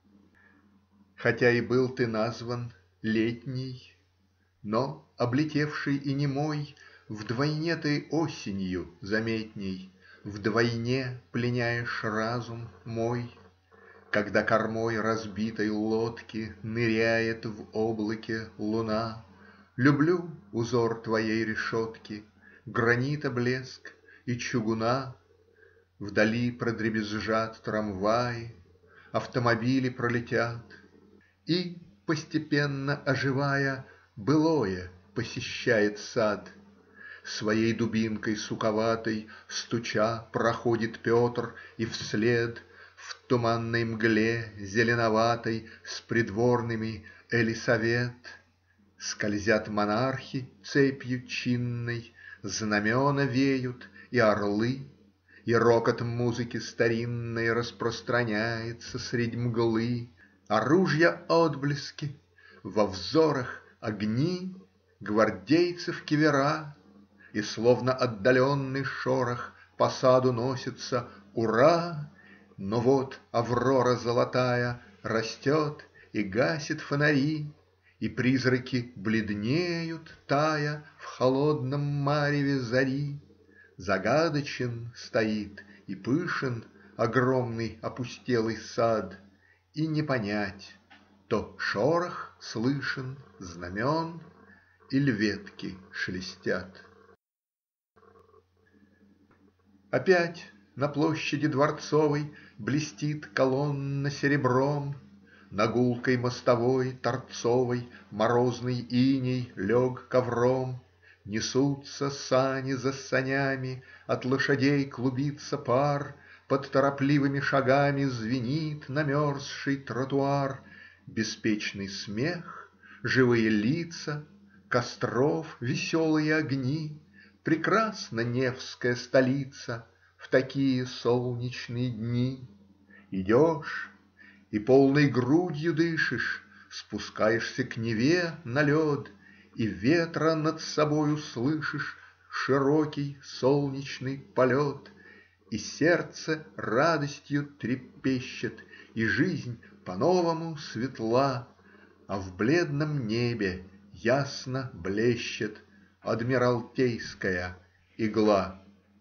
Хотя и был ты назван летний, но, облетевший и немой, вдвойне ты осенью заметней, вдвойне пленяешь разум мой. Когда кормой разбитой лодки ныряет в облаке луна, люблю узор твоей решетки, гранита блеск и чугуна. Вдали продребезжат трамваи, автомобили пролетят, и, постепенно оживая, былое посещает сад. Своей дубинкой суковатой стуча проходит Петр, и вслед в туманной мгле зеленоватой с придворными Элисавет скользят монархи цепью чинной, знамена веют и орлы, и рокот музыки старинной распространяется средь мглы, а ружья отблески, во взорах огни гвардейцев кивера, и словно отдаленный шорох по саду носится ура. Но вот аврора золотая растет и гасит фонари, и призраки бледнеют, тая в холодном мареве зари. Загадочен стоит и пышен огромный опустелый сад, и не понять, то шорох слышен знамен иль ветки шелестят. Опять на площади Дворцовой блестит колонна серебром, на гулкой мостовой торцовой морозный иней лег ковром. Несутся сани за санями, от лошадей клубится пар, под торопливыми шагами звенит намерзший тротуар. Беспечный смех, живые лица, костров веселые огни. Прекрасна Невская столица в такие солнечные дни. Идешь и полной грудью дышишь, спускаешься к Неве на лед, и ветра над собою слышишь широкий солнечный полет, и сердце радостью трепещет, и жизнь по-новому светла, а в бледном небе ясно блещет адмиралтейская игла.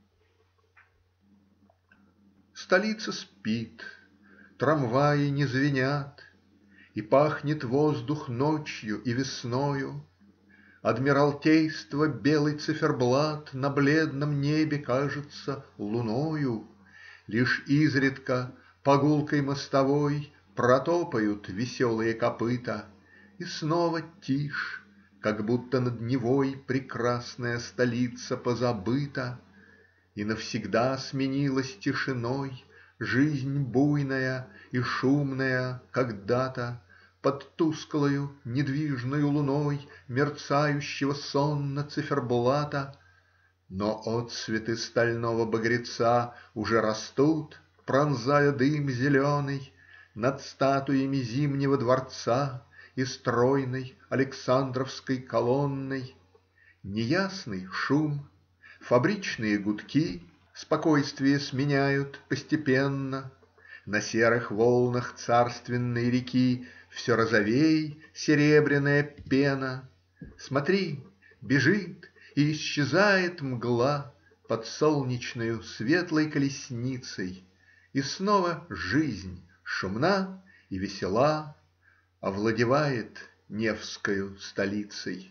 Столица спит, трамваи не звенят, и пахнет воздух ночью и весною. Адмиралтейство белый циферблат на бледном небе кажется луною. Лишь изредка по гулкой мостовой протопают веселые копыта, и снова тишь, как будто над Невой прекрасная столица позабыта, и навсегда сменилась тишиной жизнь буйная и шумная когда-то под тусклою недвижною луной мерцающего сонно циферблата. Но отсветы стального багреца уже растут, пронзая дым зеленый, над статуями Зимнего дворца и стройной Александровской колонной. Неясный шум, фабричные гудки спокойствие сменяют постепенно. На серых волнах царственной реки все розовей серебряная пена. Смотри, бежит и исчезает мгла под солнечною светлой колесницей, и снова жизнь шумна и весела, овладевает Невскою столицей.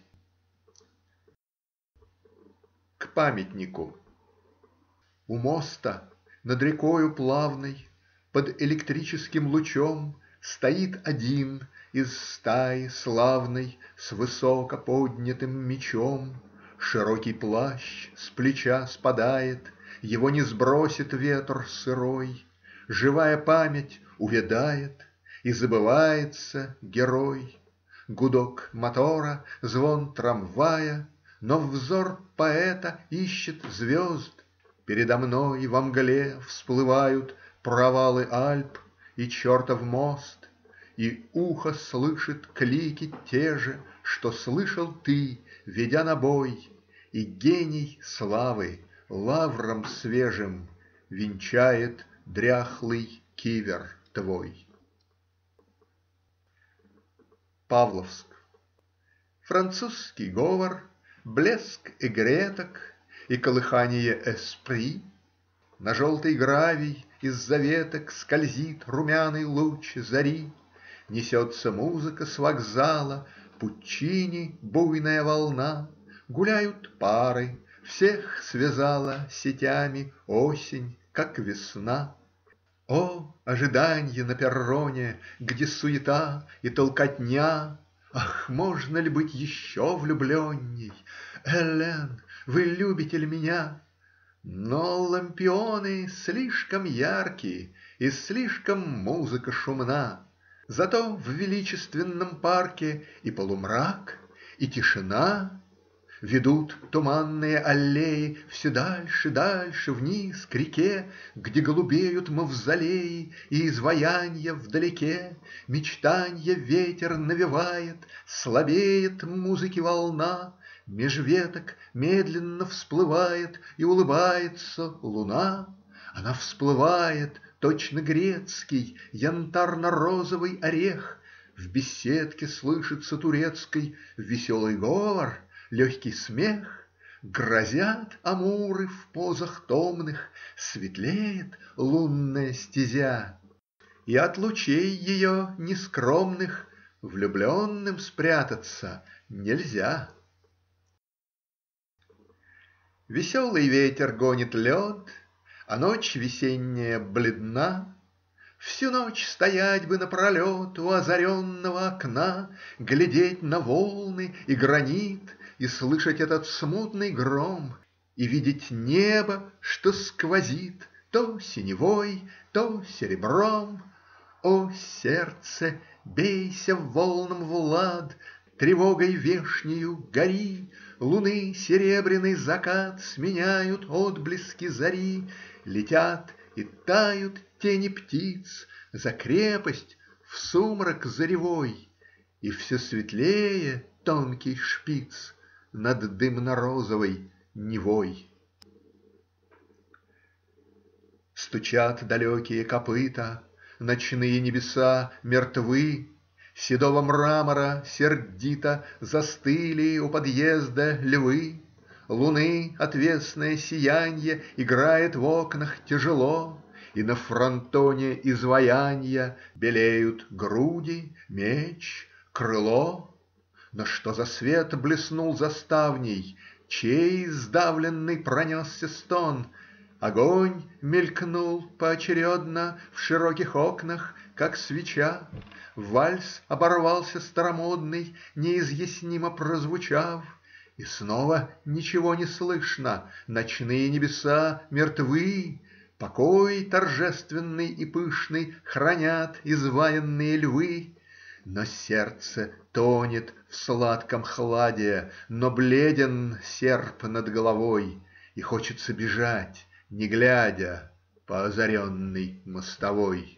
К памятнику. У моста над рекою плавной под электрическим лучом стоит один из стаи славной с высоко поднятым мечом. Широкий плащ с плеча спадает, его не сбросит ветер сырой. Живая память увядает, и забывается герой. Гудок мотора, звон трамвая, но взор поэта ищет звезд. Передо мной во мгле всплывают провалы Альп и чертов мост, и ухо слышит клики те же, что слышал ты, ведя на бой, и гений славы лавром свежим венчает дряхлый кивер твой. Павловск. Французский говор, блеск игреток и колыхание эспри. На желтый гравий из-за веток скользит румяный луч зари. Несется музыка с вокзала, Пуччини буйная волна. Гуляют пары, всех связала сетями осень, как весна. О, ожиданье на перроне, где суета и толкотня! Ах, можно ли быть еще влюбленней? Эллен, вы любите ли меня? Но лампионы слишком яркие, и слишком музыка шумна. Зато в величественном парке и полумрак, и тишина. Ведут туманные аллеи все дальше, дальше вниз к реке, где голубеют мавзолеи и изваянья вдалеке. Мечтанье ветер навевает, слабеет музыки волна. Меж веток медленно всплывает и улыбается луна. Она всплывает, точно грецкий янтарно-розовый орех. В беседке слышится турецкий веселый говор, легкий смех. Грозят амуры в позах томных, светлеет лунная стезя. И от лучей ее нескромных влюбленным спрятаться нельзя. Веселый ветер гонит лед, а ночь весенняя бледна. Всю ночь стоять бы напролет у озаренного окна, глядеть на волны и гранит, и слышать этот смутный гром, и видеть небо, что сквозит то синевой, то серебром. О, сердце, бейся волнам в лад, тревогой вешнею гори. Луны серебряный закат сменяют отблески зари. Летят и тают тени птиц за крепость в сумрак заревой, и все светлее тонкий шпиц над дымно-розовой Невой. Стучат далекие копыта, ночные небеса мертвы. Седого мрамора сердито застыли у подъезда львы. Луны отвесное сиянье играет в окнах тяжело, и на фронтоне изваянья белеют груди, меч, крыло. Но что за свет блеснул за ставней? Чей сдавленный пронесся стон? Огонь мелькнул поочередно в широких окнах, как свеча. Вальс оборвался старомодный, неизъяснимо прозвучав. И снова ничего не слышно, ночные небеса мертвы. Покой торжественный и пышный хранят изваянные львы. Но сердце тонет в сладком хладе, но бледен серп над головой, и хочется бежать, не глядя, по озаренной мостовой.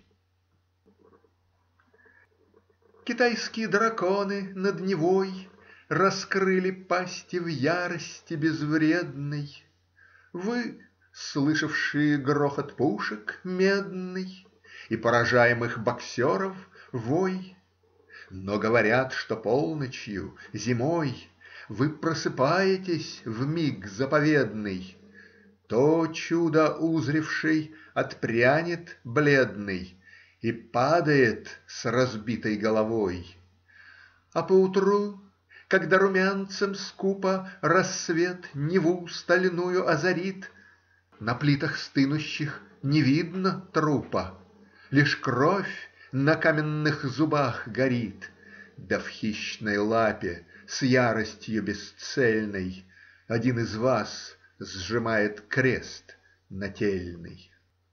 Китайские драконы над Невой раскрыли пасти в ярости безвредной. Вы, слышавшие грохот пушек медный и поражаемых боксеров вой, но говорят, что полночью, зимой, вы просыпаетесь в миг заповедный. То чудо узревший отпрянет бледный, и падает с разбитой головой. А поутру, когда румянцем скупо рассвет Неву стальную озарит, на плитах стынущих не видно трупа, лишь кровь на каменных зубах горит, да в хищной лапе с яростью бесцельной один из вас сжимает крест нательный.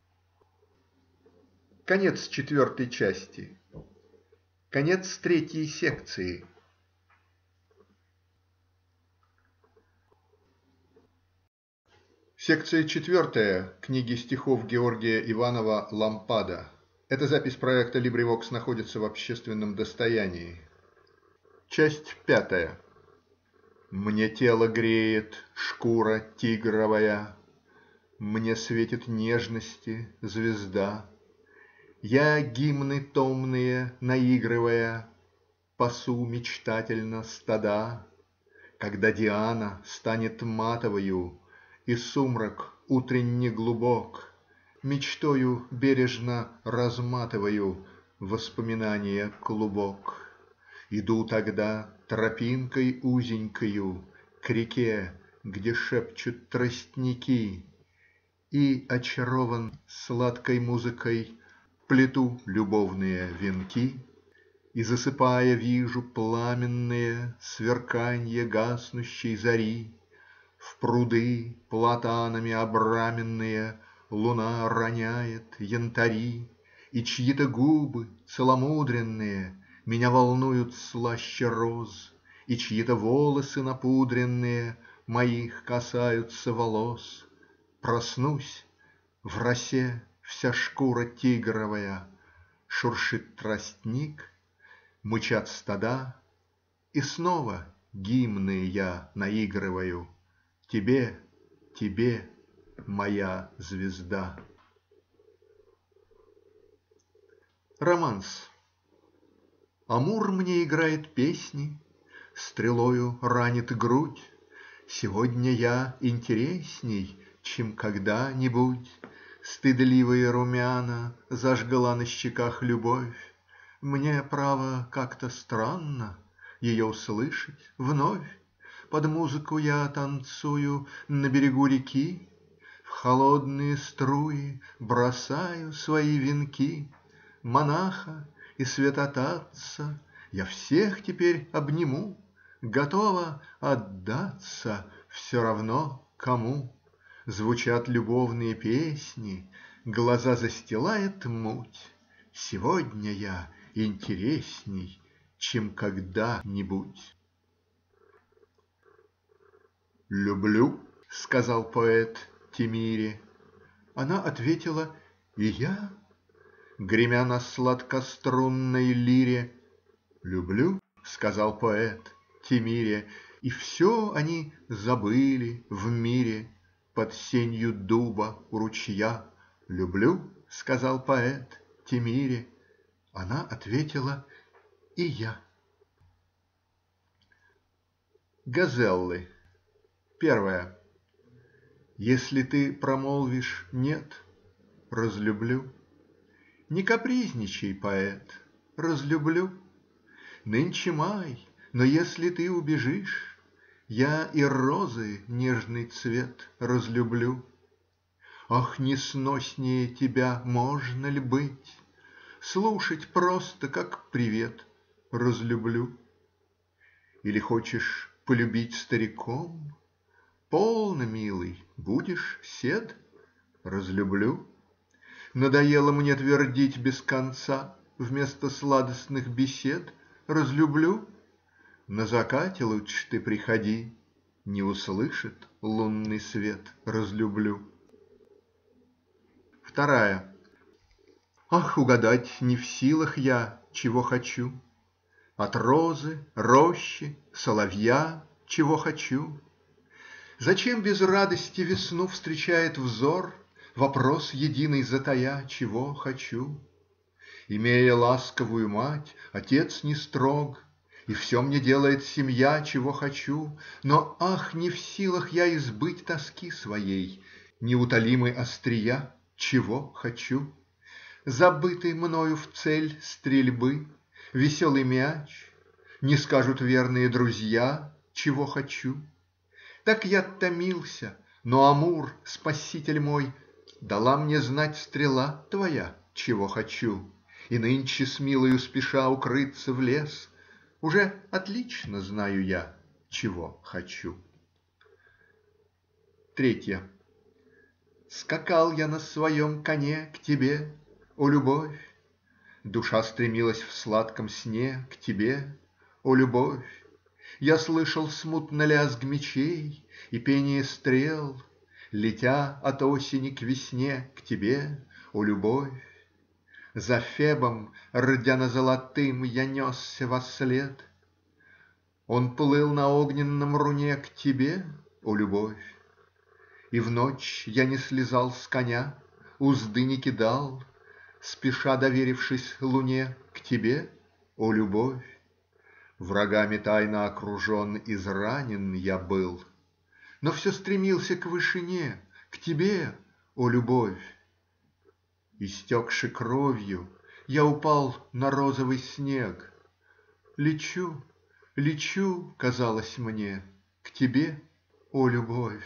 Конец четвертой части. Конец третьей секции. Секция четвертая книги стихов Георгия Иванова «Лампада». Эта запись проекта LibriVox находится в общественном достоянии. Часть пятая. Мне тело греет шкура тигровая, мне светит нежности звезда. Я гимны томные наигрывая, пасу мечтательно стада. Когда Диана станет матовою и сумрак утренне глубок, мечтою бережно разматываю воспоминания клубок. Иду тогда тропинкой узенькою к реке, где шепчут тростники, и, очарован сладкой музыкой, плету любовные венки, и, засыпая, вижу пламенные сверканье гаснущей зари. В пруды платанами обраменные луна роняет янтари, и чьи-то губы целомудренные меня волнуют слаще роз, и чьи-то волосы напудренные моих касаются волос. Проснусь, в росе вся шкура тигровая, шуршит тростник, мычат стада, и снова гимны я наигрываю тебе, тебе, моя звезда. Романс. Амур мне играет песни, стрелою ранит грудь. Сегодня я интересней, чем когда-нибудь. Стыдливые румяна зажгла на щеках любовь. Мне, право, как-то странно ее услышать вновь. Под музыку я танцую на берегу реки, в холодные струи бросаю свои венки. Монаха и святотатца я всех теперь обниму, готова отдаться все равно кому. Звучат любовные песни, глаза застилает муть. Сегодня я интересней, чем когда-нибудь. «Люблю, — сказал поэт Темире. Она ответила: и я, гремя на сладкострунной лире. «Люблю, — сказал поэт Темире, и все они забыли в мире под сенью дуба у ручья. Люблю, — сказал поэт Темире. Она ответила: и я». Газеллы. Первая. Если ты промолвишь нет, разлюблю. Не капризничай, поэт, разлюблю. Нынче май, но если ты убежишь, я и розы нежный цвет разлюблю. Ах, несноснее тебя можно ли быть? Слушать просто как привет разлюблю. Или хочешь полюбить стариком? Полно, милый, будешь сед? Разлюблю. Надоело мне твердить без конца вместо сладостных бесед? Разлюблю. На закате лучше ты приходи, не услышит лунный свет. Разлюблю. Вторая. Ах, угадать не в силах я, чего хочу. От розы, рощи, соловья, чего хочу. Зачем без радости весну встречает взор, вопрос единый затая, чего хочу? Имея ласковую мать, отец не строг, и все мне делает семья, чего хочу. Но, ах, не в силах я избыть тоски своей, неутолимой острия, чего хочу. Забытый мною в цель стрельбы веселый мяч, не скажут верные друзья, чего хочу. Так я томился, но Амур, спаситель мой, дала мне знать стрела твоя, чего хочу, и нынче с милою спеша укрыться в лес, уже отлично знаю я, чего хочу. Третье. Скакал я на своем коне к тебе, о любовь, душа стремилась в сладком сне к тебе, о любовь. Я слышал смутно лязг мечей и пение стрел, летя от осени к весне к тебе, о любовь. За Фебом, рдяно-золотым, я несся вослед. Он плыл на огненном руне к тебе, о любовь. И в ночь я не слезал с коня, узды не кидал, спеша доверившись луне к тебе, о любовь. Врагами тайно окружен, изранен я был, но все стремился к вышине, к тебе, о любовь. Истекши кровью, я упал на розовый снег. Лечу, лечу, казалось мне, к тебе, о любовь.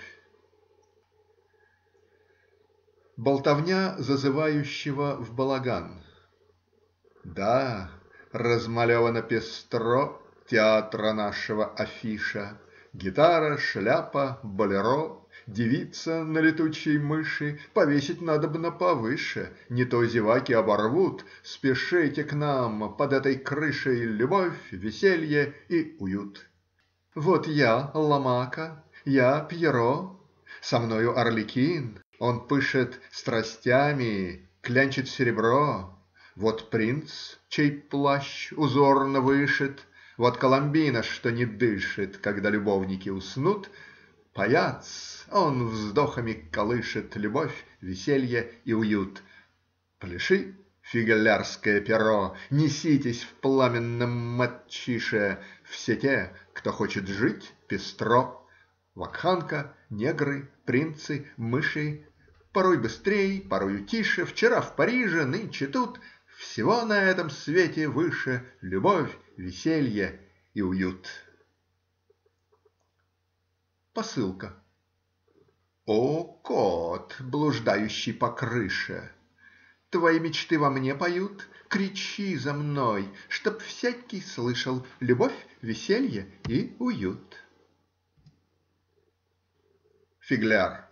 Болтовня зазывающего в балаган. Да, размалевано пестро театра нашего афиша: гитара, шляпа, болеро, девица на летучей мыши, повесить надобно повыше, не то зеваки оборвут. Спешите к нам, под этой крышей любовь, веселье и уют. Вот я, Ломака, я Пьеро, со мною Арлекин, он пышет страстями, клянчит серебро. Вот принц, чей плащ узорно вышит, вот Коломбина, что не дышит, когда любовники уснут. Паяц, он вздохами колышет любовь, веселье и уют. Пляши, фиглярское перо, неситесь в пламенном матчише, все те, кто хочет жить пестро. Вакханка, негры, принцы, мыши, порой быстрей, порою тише, вчера в Париже, нынче тут. Всего на этом свете выше любовь, веселье и уют. Посылка. О, кот, блуждающий по крыше, твои мечты во мне поют, кричи за мной, чтоб всякий слышал любовь, веселье и уют. Фигляр.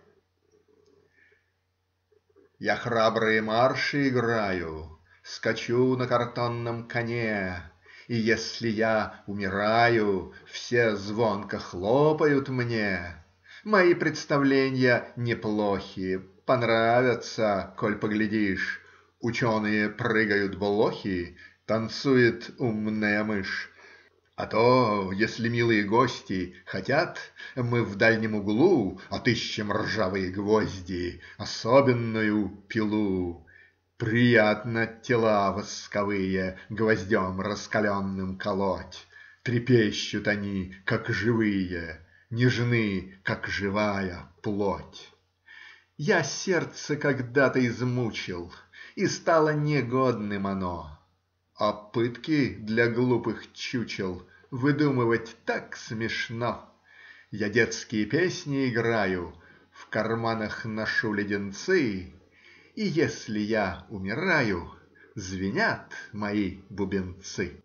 Я храбрые марши играю, скачу на картонном коне, и если я умираю, все звонко хлопают мне. Мои представления неплохи, понравятся, коль поглядишь. Ученые прыгают блохи, танцует умная мышь. А то, если милые гости хотят, мы в дальнем углу отыщем ржавые гвозди, особенную пилу. Приятно тела восковые гвоздем раскаленным колоть. Трепещут они, как живые, нежны, как живая плоть. Я сердце когда-то измучил, и стало негодным оно. А пытки для глупых чучел выдумывать так смешно. Я детские песни играю, в карманах ношу леденцы, и если я умираю, звенят мои бубенцы.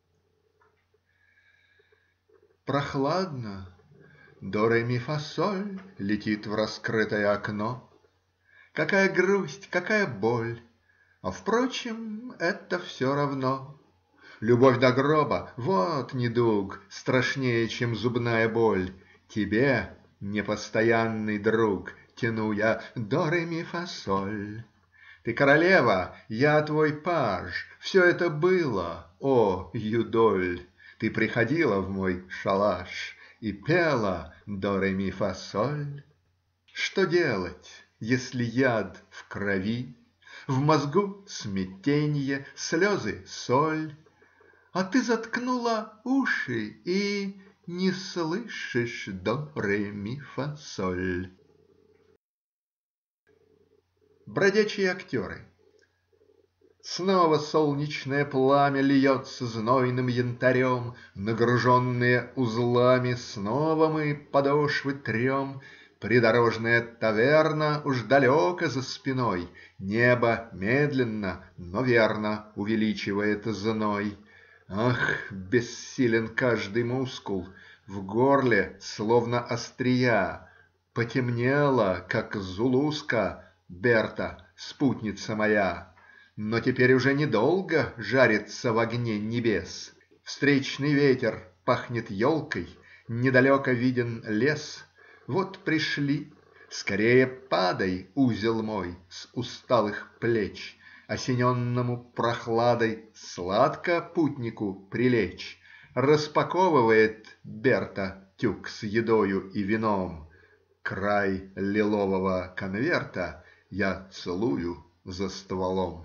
Прохладно, до ре ми фа соль летит в раскрытое окно. Какая грусть, какая боль! А впрочем, это все равно. Любовь до гроба — вот недуг, страшнее, чем зубная боль. Тебе, непостоянный друг, тяну я до ре ми фа соль. Ты королева, я твой паж. Все это было, о юдоль. Ты приходила в мой шалаш и пела до ре ми фа соль. Что делать, если яд в крови? В мозгу смятенье, слезы, соль, а ты заткнула уши и не слышишь до ре ми фа соль. Бродячие актеры. Снова солнечное пламя льется знойным янтарем, нагруженные узлами, снова мы подошвы трем. Придорожная таверна уж далеко за спиной, небо медленно, но верно увеличивает зной. Ах, бессилен каждый мускул, в горле словно острия. Потемнело, как зулуска, Берта, спутница моя. Но теперь уже недолго жарится в огне небес. Встречный ветер пахнет елкой, недалеко виден лес. Вот пришли, скорее падай, узел мой, с усталых плеч. Осененному прохладой сладко путнику прилечь. Распаковывает Берта тюк с едою и вином. Край лилового конверта я целую за стволом.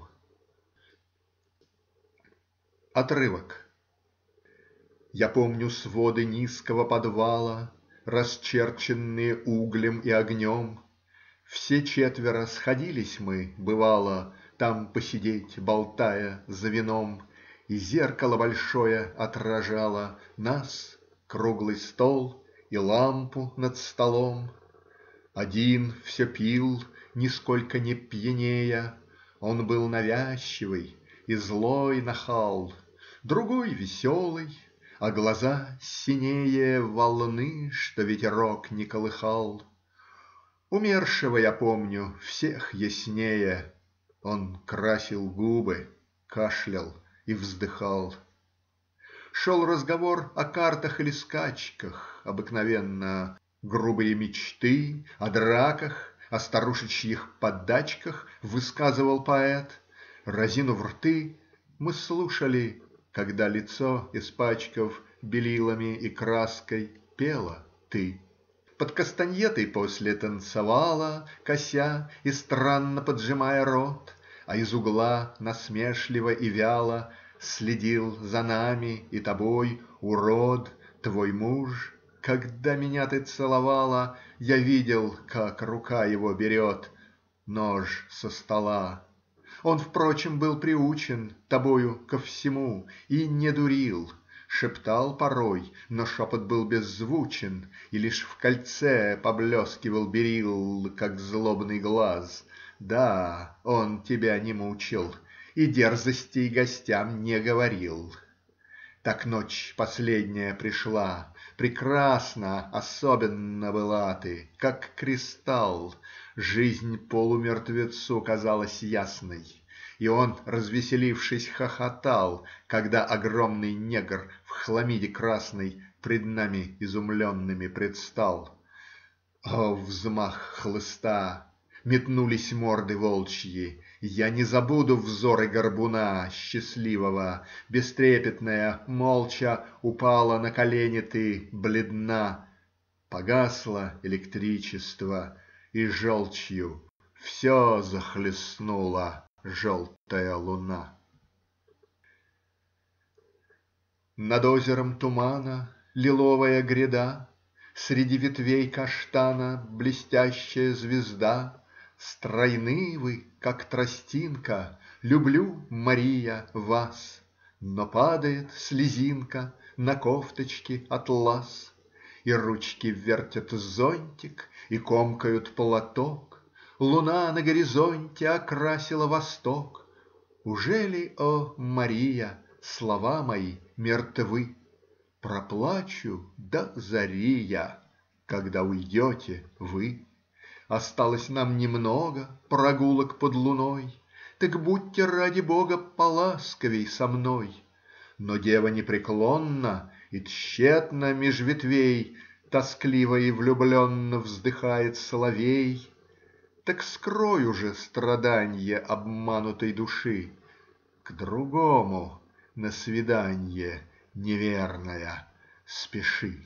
Отрывок. Я помню своды низкого подвала, расчерченные углем и огнем. Все четверо сходились мы, бывало, там посидеть, болтая за вином, и зеркало большое отражало нас, круглый стол и лампу над столом. Один все пил, нисколько не пьянея, он был навязчивый и злой нахал, другой веселый, а глаза синее волны, что ветерок не колыхал. Умершего я помню всех яснее. Он красил губы, кашлял и вздыхал. Шел разговор о картах или скачках, обыкновенно грубые мечты, о драках, о старушечьих подачках высказывал поэт. Разинув рты, мы слушали, когда лицо, испачкав белилами и краской, пела ты. Под кастаньетой после танцевала, кося и странно поджимая рот, а из угла насмешливо и вяло следил за нами и тобой, урод, твой муж. Когда меня ты целовала, я видел, как рука его берет нож со стола. Он, впрочем, был приучен тобою ко всему и не дурил, шептал порой, но шепот был беззвучен, и лишь в кольце поблескивал берил, как злобный глаз. Да, он тебя не мучил и дерзостей гостям не говорил. Так ночь последняя пришла, прекрасна, особенно была ты, как кристалл. Жизнь полумертвецу казалась ясной, и он, развеселившись, хохотал, когда огромный негр в хламиде красной пред нами изумленными предстал. О, взмах хлыста! Метнулись морды волчьи. Я не забуду взоры горбуна счастливого. Бестрепетная, молча упала на колени ты, бледна. Погасло электричество, и желчью все захлестнула желтая луна. Над озером тумана лиловая гряда, среди ветвей каштана блестящая звезда. Стройны вы, как тростинка, люблю, Мария, вас, но падает слезинка на кофточке атлас, и ручки вертят зонтик и комкают платок. Луна на горизонте окрасила восток. Ужели, о Мария, слова мои мертвы? Проплачу до зари я, когда уйдете вы. Осталось нам немного прогулок под луной, так будьте, ради бога, поласковей со мной. Но дева непреклонна, и тщетно меж ветвей тоскливо и влюбленно вздыхает соловей. Так скрой уже страданье обманутой души, к другому на свиданье, неверная, спеши.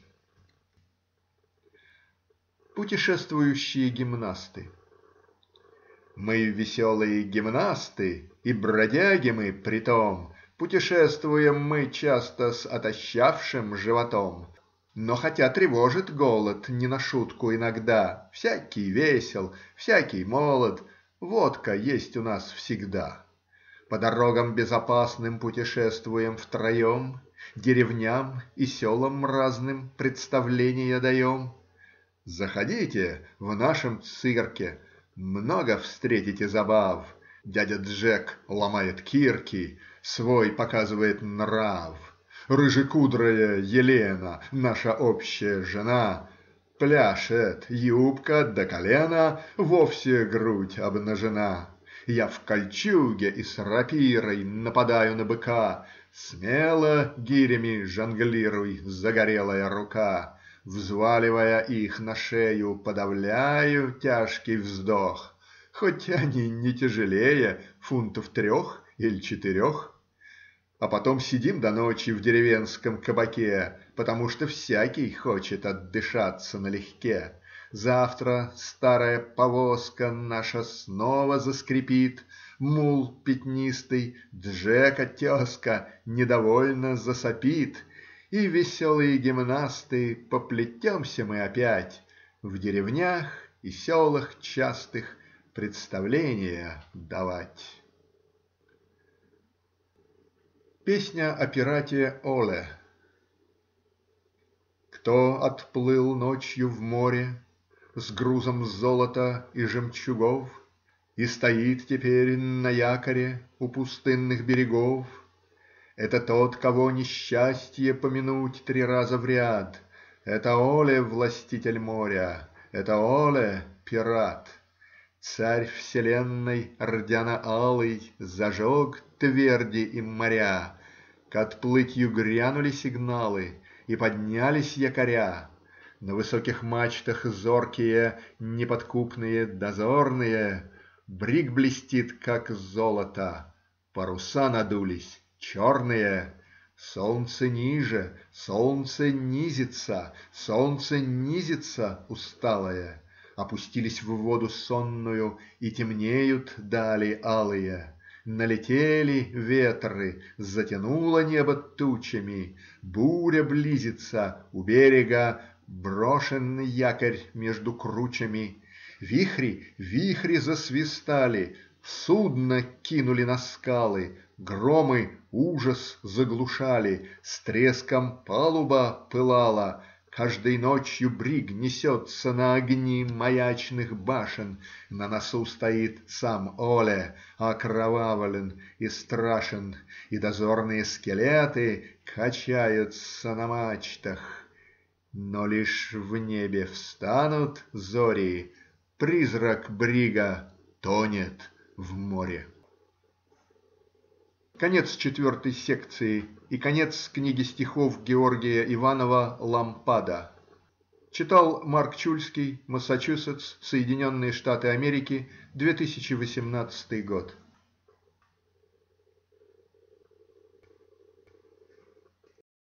Путешествующие гимнасты. Мы веселые гимнасты, и бродяги мы притом, путешествуем мы часто с отощавшим животом. Но хотя тревожит голод не на шутку иногда, всякий весел, всякий молод, водка есть у нас всегда. По дорогам безопасным путешествуем втроем, деревням и селам разным представления даем. Заходите, в нашем цирке много встретите забав. Дядя Джек ломает кирки, свой показывает нрав. Рыжекудрая Елена, наша общая жена, пляшет, юбка до колена, вовсе грудь обнажена. Я в кольчуге и с рапирой нападаю на быка. Смело гирями жонглируй, загорелая рука. Взваливая их на шею, подавляю тяжкий вздох, хоть они не тяжелее фунтов трех или четырех. А потом сидим до ночи в деревенском кабаке, потому что всякий хочет отдышаться налегке. Завтра старая повозка наша снова заскрипит, мул пятнистый, Джека тезка, недовольно засопит, и, веселые гимнасты, поплетемся мы опять в деревнях и селах частых представления давать. Песня о пирате Оле. Кто отплыл ночью в море с грузом золота и жемчугов и стоит теперь на якоре у пустынных берегов, это тот, кого несчастье помянуть три раза в ряд. Это Оле, властитель моря, это Оле, пират. Царь вселенной рдяно-алый зажег тверди и моря, к отплытию грянули сигналы и поднялись якоря. На высоких мачтах зоркие, неподкупные дозорные, бриг блестит, как золото, паруса надулись, черные. Солнце ниже, солнце низится, солнце низится, усталое. Опустились в воду сонную, и темнеют дали алые. Налетели ветры, затянуло небо тучами, буря близится, у берега брошен якорь между кручами. Вихри, вихри засвистали, судно кинули на скалы, громы ужас заглушали, с треском палуба пылала. Каждой ночью бриг несется на огни маячных башен, на носу стоит сам Оле, окровавлен и страшен, и дозорные скелеты качаются на мачтах. Но лишь в небе встанут зори, призрак брига тонет в море. Конец четвертой секции и конец книги стихов Георгия Иванова «Лампада». Читал Марк Чульский, Массачусетс, Соединенные Штаты Америки, две тысячи восемнадцатый год.